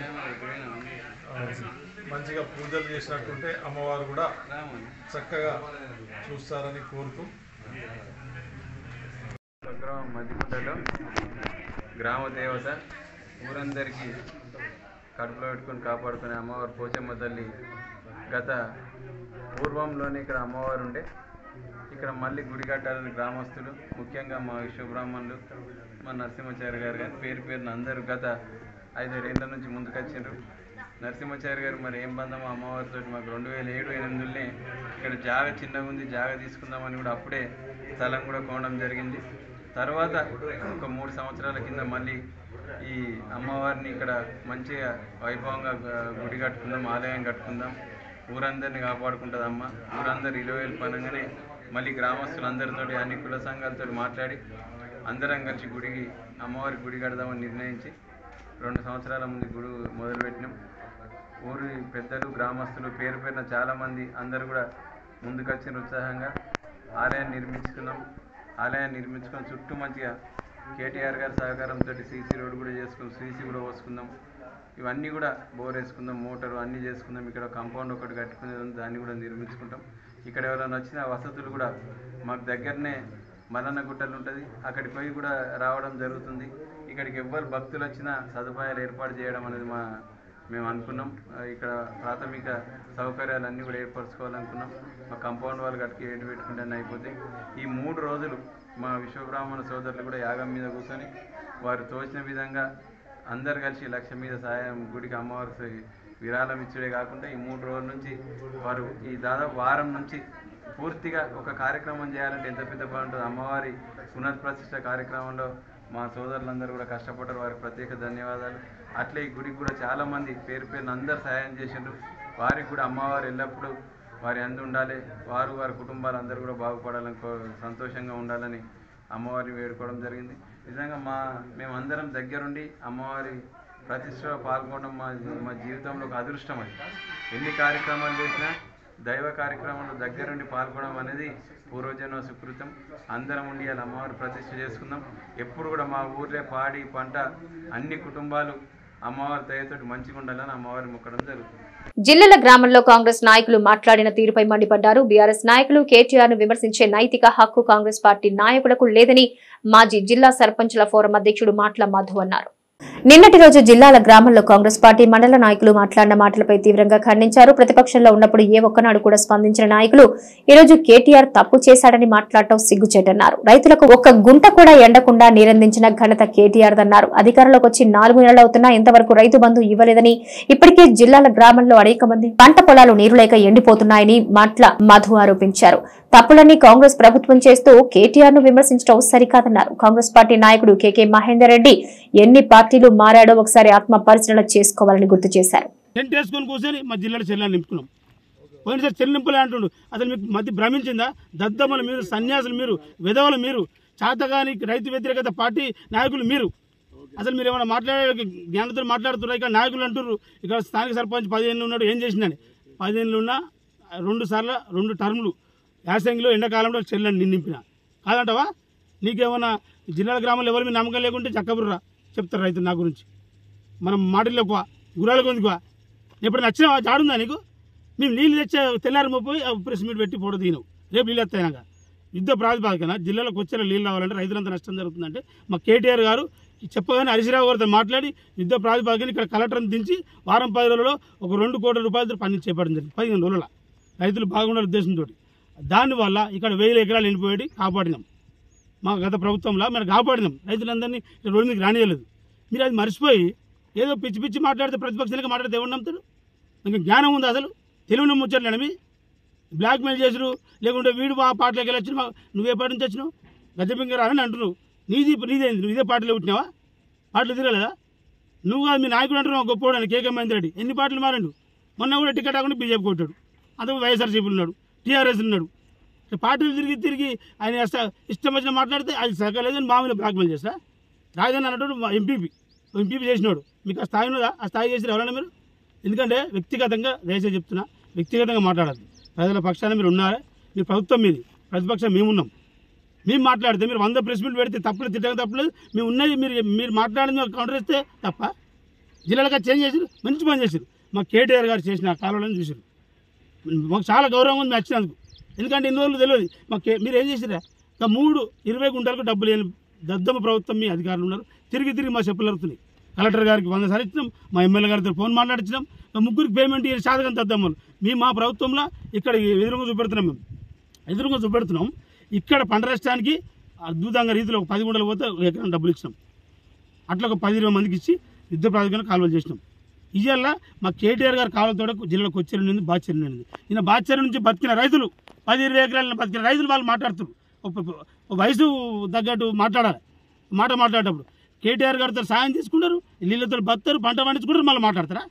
మంచిగా పూజలు చేసినట్టుంటే అమ్మవారు కూడా చక్కగా చూస్తారని కోరుతూ మధ్యగుంటలో గ్రామ దేవత ఊరందరికీ కడుపులో పెట్టుకొని కాపాడుకునే అమ్మవారు పోచమ్మ తల్లి గత పూర్వంలోనే ఇక్కడ అమ్మవారు ఉండే ఇక్కడ మళ్ళీ గుడి కట్టాలని గ్రామస్తులు ముఖ్యంగా మా విశ్వబ్రాహ్మణులు మా నరసింహాచార్య గారు కానీ పేరు పేరున అందరూ గత ఐదారేళ్ల నుంచి ముందుకొచ్చారు. నరసింహాచార్య గారు మరి ఏం బంధమో అమ్మవారితో మాకు రెండు వేల ఏడు ఎనిమిదిలోనే ఇక్కడ జాగ చిన్నగా ఉంది, జాగ తీసుకుందామని కూడా అప్పుడే స్థలం కూడా కొనడం జరిగింది. తర్వాత ఒక మూడు సంవత్సరాల కింద మళ్ళీ ఈ అమ్మవారిని ఇక్కడ మంచిగా వైభవంగా గుడి కట్టుకుందాం, ఆలయం కట్టుకుందాం, ఊరందరినీ కాపాడుకుంటుంది అమ్మ. ఊరందరూ ఇరవై వేలు పనంగానే మళ్ళీ గ్రామస్తులందరితో అన్ని కుల సంఘాలతో మాట్లాడి అందరం కలిసి గుడికి అమ్మవారి గుడి కడదామని నిర్ణయించి రెండు సంవత్సరాల ముందు గుడి మొదలుపెట్టినాం. ఊరి పెద్దలు గ్రామస్తులు పేరు పేరున చాలామంది అందరూ కూడా ముందుకొచ్చిన ఉత్సాహంగా ఆలయాన్ని నిర్మించుకున్నాం. ఆలయాన్ని నిర్మించుకొని చుట్టూ మంచిగా కేటీఆర్ గారి సహకారంతో సీసీ రోడ్ కూడా చేసుకున్నాం, సీసీ కూడా పోసుకుందాం, ఇవన్నీ కూడా బోర్ వేసుకుందాం, మోటారు అన్నీ చేసుకుందాం. ఇక్కడ కాంపౌండ్ ఒకటి కట్టుకునేది ఉంది, దాన్ని కూడా నిర్మించుకుంటాం. ఇక్కడ ఎవరైనా వచ్చిన వసతులు కూడా మాకు దగ్గరనే మల్లన్న గుట్టలు ఉంటుంది, అక్కడికి పోయి కూడా రావడం జరుగుతుంది. ఇక్కడికి ఎవ్వరు భక్తులు వచ్చినా సదుపాయాలు ఏర్పాటు చేయడం అనేది మా మేము అనుకున్నాం. ఇక్కడ ప్రాథమిక సౌకర్యాలన్నీ కూడా ఏర్పరచుకోవాలనుకున్నాం. మా కాంపౌండ్ వాళ్ళు కట్టుకు ఏటు పెట్టుకుంటే అయిపోతాయి. ఈ మూడు రోజులు మా విశ్వబ్రాహ్మణ సోదరులు కూడా యాగం మీద కూర్చొని వారు తోచిన విధంగా అందరు కలిసి లక్ష మీద సాయం గుడికి అమ్మవారి విరాళం ఇచ్చుడే కాకుండా ఈ మూడు రోజుల నుంచి వారు ఈ దాదాపు వారం నుంచి పూర్తిగా ఒక కార్యక్రమం చేయాలంటే ఎంత పెద్ద బాగుంటుంది. అమ్మవారి పునఃప్రతిష్ఠ కార్యక్రమంలో మా సోదరులందరూ కూడా కష్టపడ్డారు, వారికి ప్రత్యేక ధన్యవాదాలు. అట్లే ఈ గుడికి కూడా చాలామంది పేరు పేరున అందరు సాయం చేసిండ్రు. వారికి కూడా అమ్మవారు ఎల్లప్పుడూ వారి అందు ఉండాలి, వారు వారి కుటుంబాలు అందరూ కూడా బాగుపడాలని సంతోషంగా ఉండాలని అమ్మవారిని వేడుకోవడం జరిగింది. నిజంగా మా మేమందరం దగ్గరుండి అమ్మవారి ప్రతిష్టలో పాల్గొనడం మా మా జీవితంలో ఒక అదృష్టం. అది ఎన్ని కార్యక్రమాలు చేసినా దైవ కార్యక్రమంలో దగ్గరుండి పాల్గొనడం అనేది పూర్వజన్మ సుకృతం. అందరం ఉండి అలా అమ్మవారి ప్రతిష్ఠ చేసుకుందాం. ఎప్పుడు కూడా మా ఊర్లో పాడి పంట అన్ని కుటుంబాలు అమ్మవారి దయతోటి మంచిగా ఉండాలని అమ్మవారి మొక్కడం జరుగుతుంది. జిల్లాల గ్రామంలో కాంగ్రెస్ నాయకులు మాట్లాడిన తీరుపై మండిపడ్డారు. బీఆర్ఎస్ నాయకులు కేటీఆర్ ను విమర్శించే నైతిక హక్కు కాంగ్రెస్ పార్టీ నాయకులకు లేదని మాజీ జిల్లా సర్పంచుల ఫోరం అధ్యక్షుడు మాట్ల మధు అన్నారు. నిన్నటి రోజు జిల్లాల గ్రామంలో కాంగ్రెస్ పార్టీ మండల నాయకులు మాట్లాడిన మాటలపై తీవ్రంగా ఖండించారు. ప్రతిపక్షంలో ఉన్నప్పుడు ఏ ఒక్కనాడు కూడా స్పందించిన నాయకులు ఈ రోజు కేటీఆర్ తప్పు చేశాడని మాట్లాడటం సిగ్గుచేటన్నారు. రైతులకు ఒక్క గుంట కూడా ఎండకుండా నీరందించిన ఘనత కేటీఆర్ దన్నారు. అధికారంలోకి వచ్చి నాలుగు నెలలు అవుతున్నా ఇంతవరకు రైతు బంధు ఇవ్వలేదని, ఇప్పటికే జిల్లాల గ్రామంలో అనేక మంది పంట పొలాలు నీరు లేక ఎండిపోతున్నాయని మాట్ల మధు ఆరోపించారు. తప్పులన్నీ కాంగ్రెస్ ప్రభుత్వం చేస్తూ కేటీఆర్ ను విమర్శించడం సరికాదన్నారు. కాంగ్రెస్ పార్టీ నాయకుడు కేకే మహేందర్ రెడ్డి ఎన్ని పార్టీలు మారాడో ఒకసారి ఆత్మ పరిశీలన చేసుకోవాలని గుర్తు చేశారు. వేసుకొని కూర్చొని మా జిల్లాలో చెల్లెలు నింపుకున్నాం. పోయినసారి చెల్లింపులే అంటుండు. అసలు మీకు మధ్య భ్రమించిందా? దద్దమ్మలు మీరు, సన్యాసులు మీరు, విధవలు మీరు, చాతగాని రైతు వ్యతిరేకత పార్టీ నాయకులు మీరు. అసలు మీరు ఏమైనా మాట్లాడే జ్ఞానంతో మాట్లాడుతున్నారు. ఇక్కడ నాయకులు అంటున్నారు ఇక్కడ స్థానిక సర్పంచ్ పదిహేను ఉన్నాడు, ఏం చేసిందని. పదిహేనులు ఉన్న రెండు సార్లు రెండు టర్ములు యాసంగిలో ఎండాకాలంలో చెల్లెని నింపిన కాదంటావా? నీకేమన్నా జిల్లాల గ్రామంలో ఎవరి మీద నమ్మకం లేకుంటే చక్కబుర్రా చెప్తారు రైతులు నా గురించి. మనం మాటలు ఎక్కువ, గురాలకు ఎందుకు ఎప్పుడు నచ్చినా చాడుందా నీకు? మేము నీళ్ళు తెచ్చే తెల్లారి పోయి ప్రెస్ మీట్ పెట్టి ఫోటో తీయను. రేపు నీళ్ళు వస్తాయినాక యుద్ధ ప్రాతిపాదికన జిల్లాలకు వచ్చేలా నీళ్ళు రావాలంటే రైతులంతా నష్టం జరుగుతుందంటే మా కేటీఆర్ గారు చెప్పగానే హరీశ్రావు గారితో మాట్లాడి యుద్ధ ప్రాతిపాదికన ఇక్కడ కలెక్టర్ని దించి వారం పది రోజులలో ఒక రెండు కోట్ల రూపాయలతో పని చేపట్టడం జరిగింది. పదిహేను రోజుల రైతులు బాగుండాలి ఉద్దేశంతో. దానివల్ల ఇక్కడ వేల ఎకరాలు ఎండిపోయి కాపాడినాం. మా గత ప్రభుత్వంలో మేము కాపాడినాం. రైతులందరినీ రోడ్డు మీకు రానియలేదు. మీరు అది మర్చిపోయి ఏదో పిచ్చి పిచ్చి మాట్లాడితే ప్రతిపక్షానికి మాట్లాడితే ఎవరు నమ్ముతాడు? మీకు జ్ఞానం ఉంది అసలు? తెలివిని ముచ్చట్లేనమి బ్లాక్మెయిల్ చేసిరు. లేకుంటే వీడు మా పార్టీలోకి వెళ్ళి వచ్చిన నువ్వే పార్టీ నుంచి వచ్చినావు గద్దెపింగ రాని అంటున్నావు. నీది నీదేంది? నువ్వు ఇదే పార్టీలో పుట్టినావా? పార్టీలు తిరగలేదా? నువ్వు కాదు మీ నాయకుడు అంటున్నావు గొప్పవాడని కేకే మహేందర్ రెడ్డి. ఎన్ని పార్టీలు మారండు? మొన్న కూడా టికెట్ ఆకుండా బీజేపీ కొట్టాడు, అంతకు వైఎస్ఆర్సీపీ ఉన్నాడు, టీఆర్ఎస్ ఉన్నాడు. పార్టీలు తిరిగి తిరిగి ఆయన ఇష్టం వచ్చిన మాట్లాడితే అది సగలేదని మామూలు బ్లాక్మెయిల్ చేస్తా. రాజధాని అన్నట్టు ఎంపీపీ ఎంపీపీ చేసినాడు, మీకు ఆ స్థాయి ఉన్నదా? ఆ స్థాయి చేసి ఎవరైనా మీరు? ఎందుకంటే వ్యక్తిగతంగా దయచేసి చెప్తున్నా, వ్యక్తిగతంగా మాట్లాడద్దు. ప్రజల పక్షాన మీరు ఉన్నారా? మీ ప్రభుత్వం మీది, ప్రతిపక్షం మేమున్నాం. మేము మాట్లాడితే మీరు వంద ప్రెస్ మీట్ పెడితే తప్పలేదు, తిట్టక తప్పలేదు. మేము ఉన్నది మీరు మీరు మాట్లాడింది కౌంటర్ ఇస్తే తప్ప. జిల్లాలుగా చేంజ్ చేసారు, మంచి పని చేశారు. మా కేటీఆర్ గారు చేసిన కాలువలను చూసారు, మాకు చాలా గౌరవం ఉంది వచ్చినందుకు. ఎందుకంటే ఇన్ని రోజులు తెలియదు మాకు. మీరు ఏం చేసిరా? ఇంకా మూడు ఇరవై గుంటలకు డబ్బులు లేని దద్దమ్మ ప్రభుత్వం మీ అధికారులు ఉన్నారు. తిరిగి తిరిగి మా చెప్పులు అరుగుతున్నాయి. కలెక్టర్ గారికి వంద సార్లు ఇచ్చినాం, మా ఎమ్మెల్యే గారితో ఫోన్ మాట్లాడించినాం. ముగ్గురికి పేమెంట్ ఇవ్వాలి శాతకం దద్దమ్మలు. మేము మా ప్రభుత్వంలో ఇక్కడ ఎదురుగా చూపెడుతున్నాం, మేము ఎదురుగా చూపెడుతున్నాం. ఇక్కడ పంట నష్టానికి అద్భుతంగా రీతిలో ఒక పది గుంటలు పోతే ఎకరం డబ్బులు ఇచ్చినాం. అట్లా ఒక పది ఇరవై మందికి ఇచ్చి యుద్ధ ప్రాతిపదికన కాలువలు చేసినాం. ఇవాళ మా కేటీఆర్ గారు కాలువతో జిల్లాలో కొచ్చేరు నుండి బాచెరు నుండి ఈయన బాచెరు నుంచి బతికిన రైతులు, పది ఇరవై ఎకరాలను బతికిన రైతులు వాళ్ళు మాట్లాడుతున్నారు. ఒక వయసు తగ్గట్టు మాట్లాడాలి. మాట మాట్లాడేటప్పుడు కేటీఆర్ గారితో సాయం తీసుకుంటారు, నీళ్ళతో బతారు, పంట పండించుకుంటారు, మళ్ళీ మాట్లాడతారా?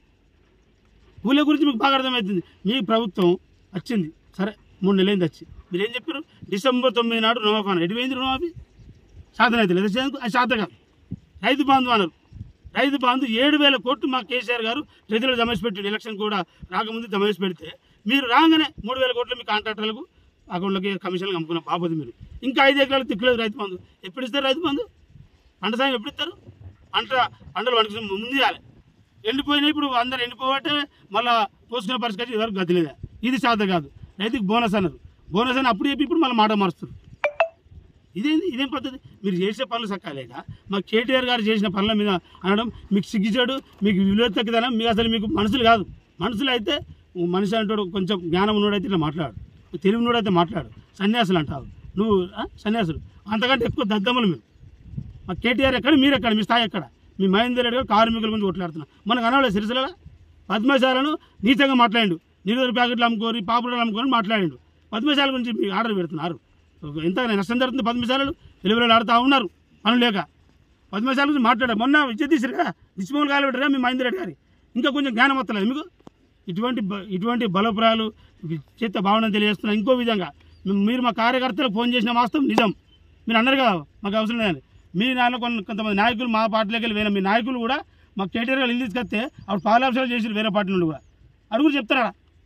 ఊళ్ళ గురించి మీకు బాగా అర్థమవుతుంది. మీ ప్రభుత్వం వచ్చింది సరే, మూడు నెలలైంది వచ్చి. మీరు ఏం చెప్పారు? డిసెంబర్ తొమ్మిది నాడు రుణమాఫీ అన్నారు. ఎటువైంది రుణమాఫీ? శాతం అయితే లేదు, అది శాతం కాదు. రైతు బంధు అన్నారు. రైతు బంధు ఏడు వేల కోట్లు మా కేసీఆర్ గారు రైతులకు జమ చేసి పెట్టాడు. ఎలక్షన్ కూడా రాకముందు జమ చేసి పెడితే మీరు రాగానే మూడు వేల కోట్లు మీ కాంట్రాక్టర్లకు అకౌంట్లకి కమిషన్లు అమ్ముకున్న బాబోది. మీరు ఇంకా ఐదు ఎకరాలు తిక్కలేదు రైతు బంధు. ఎప్పుడు ఇస్తారు రైతు బంధు? పంట సాయం ఎప్పుడు ఇస్తారు? పంట పంటలు పండుకుని ముందు ఇవ్వాలి. ఎండిపోయినాయి, ఇప్పుడు అందరు ఎండిపోవట్టే మళ్ళీ పోసుకునే పరిస్థితి వరకు గతి లేదా. ఇది సాధ్యం కాదు. రైతుకి బోనస్ అన్నారు, బోనస్ అని అప్పుడు చెప్పి ఇప్పుడు మళ్ళీ మాట మారుస్తారు. ఇదేంది? ఇదేం పద్ధతి? మీరు చేసే పనులు సక్కాలేక మా కేటీఆర్ గారు చేసిన పనుల మీద అనడం మీకు సిగ్గిచాడు, మీకు విలువ తగ్గుదనం. మీకు అసలు మీకు మనుషులు కాదు. మనుషులు అయితే మనిషి అంటాడు, కొంచెం జ్ఞానం ఉన్నోడైతే ఇట్లా మాట్లాడు, తెలివి ఉన్నోడైతే మాట్లాడు. సన్యాసులు అంటావు నువ్వు, సన్యాసులు అంతకంటే ఎక్కువ దద్దమ్మలు మీరు. మా కేటీఆర్ ఎక్కడ, మీరు ఎక్కడ, మీ స్థాయి ఎక్కడ? మీ మహేందర్ రెడ్డి గారు కార్మికుల గురించి కొట్లాడుతున్నా. మనకు అనవలేదు సిరిసిల్ల పద్మశాలను నీచంగా మాట్లాడిండు. నిరుదర ప్యాకెట్లు అమ్ముకోరి, పాపులర్ అమ్ముకొని మాట్లాడిండు. పద్మశాల గురించి మీకు ఆర్డర్ పెడుతున్నారు. ఎంత నష్టం జరుగుతుంది? పద్మశాలలు వెలువలు ఆడుతూ ఉన్నారు పనులు లేక. పద్మశాల గురించి మాట్లాడారు. మొన్న విద్య తీసారు కదా, నిశ్చిమూలు కాలు పెట్టారా మీ మహేందర్ రెడ్డి గారి. ఇంకా కొంచెం జ్ఞానం వస్తలేదు మీకు. ఇటువంటి ఇటువంటి బలపురాలు చేత భావన తెలియజేస్తున్నా. ఇంకో విధంగా మీరు మా కార్యకర్తలకు ఫోన్ చేసిన వాస్తవం నిజం. మీరు అన్నారు కదా మాకు అవసరం లేదని. మీ నాన్న కొన్ని కొంతమంది నాయకులు మా పార్టీలోకి వెళ్ళి వేరే మీ నాయకులు కూడా మాకు కేటీఆర్ గారు ఇల్లు తీసుకొస్తే అప్పుడు పాలాభిషేకాలు చేసి వేరే పార్టీ నుండి కూడా అడుగురు చెప్తారా?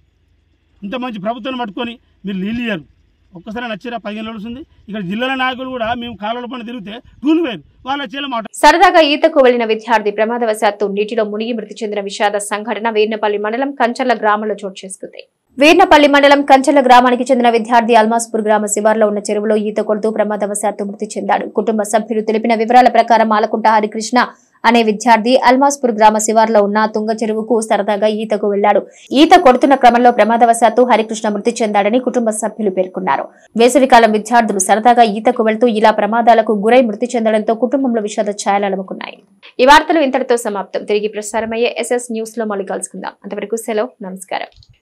ఇంత మంచి ప్రభుత్వాన్ని పట్టుకొని మీరు నీళ్ళు ఇయ్యారు. ఒక్కసారి నచ్చిరా పదిహేను రోజులు ఇక్కడ జిల్లాల నాయకులు కూడా మేము కాలువల పని తిరిగితే టూలు వేరు వాళ్ళ వచ్చేలా మాట. సరదాగా ఈతకు వెళ్లిన విద్యార్థి ప్రమాదవశాత్తు నీటిలో మునిగి మృతి చెందిన విషాద సంఘటన వీర్నపల్లి మండలం కంచర్ల గ్రామంలో చోటు చేసుకుంది. వీర్నపల్లి మండలం కంచర్ల గ్రామానికి చెందిన విద్యార్థి అల్మాస్పూర్ గ్రామ శివార్లో ఉన్న చెరువులో ఈత కొడుతూ ప్రమాదవశాత్తు మృతి చెందాడు. కుటుంబ సభ్యులు తెలిపిన వివరాల ప్రకారం ఆలకుంట హరికృష్ణ అనే విద్యార్థి అల్మాస్పూర్ గ్రామ శివార్లో ఉన్న తుంగ చెరువుకు సరదాగా ఈతకు వెళ్లాడు. ఈత కొడుతున్న క్రమంలో ప్రమాదవశాత్తు హరికృష్ణ మృతి చెందాడని కుటుంబ సభ్యులు పేర్కొన్నారు. వేసవికాలం విద్యార్థులు సరదాగా ఈతకు వెళ్తూ ఇలా ప్రమాదాలకు గురై మృతి చెందడంతో కుటుంబంలో విషాద ఛాయలు అలుముకున్నాయి. ఈ వార్తలు ఇంతటితో సమాప్తం. తిరిగి ప్రసారమయ్యే ఎస్ఎస్ న్యూస్ లో మళ్ళీ కలుసుకుందాం. అంతవరకు సెలవు, నమస్కారం.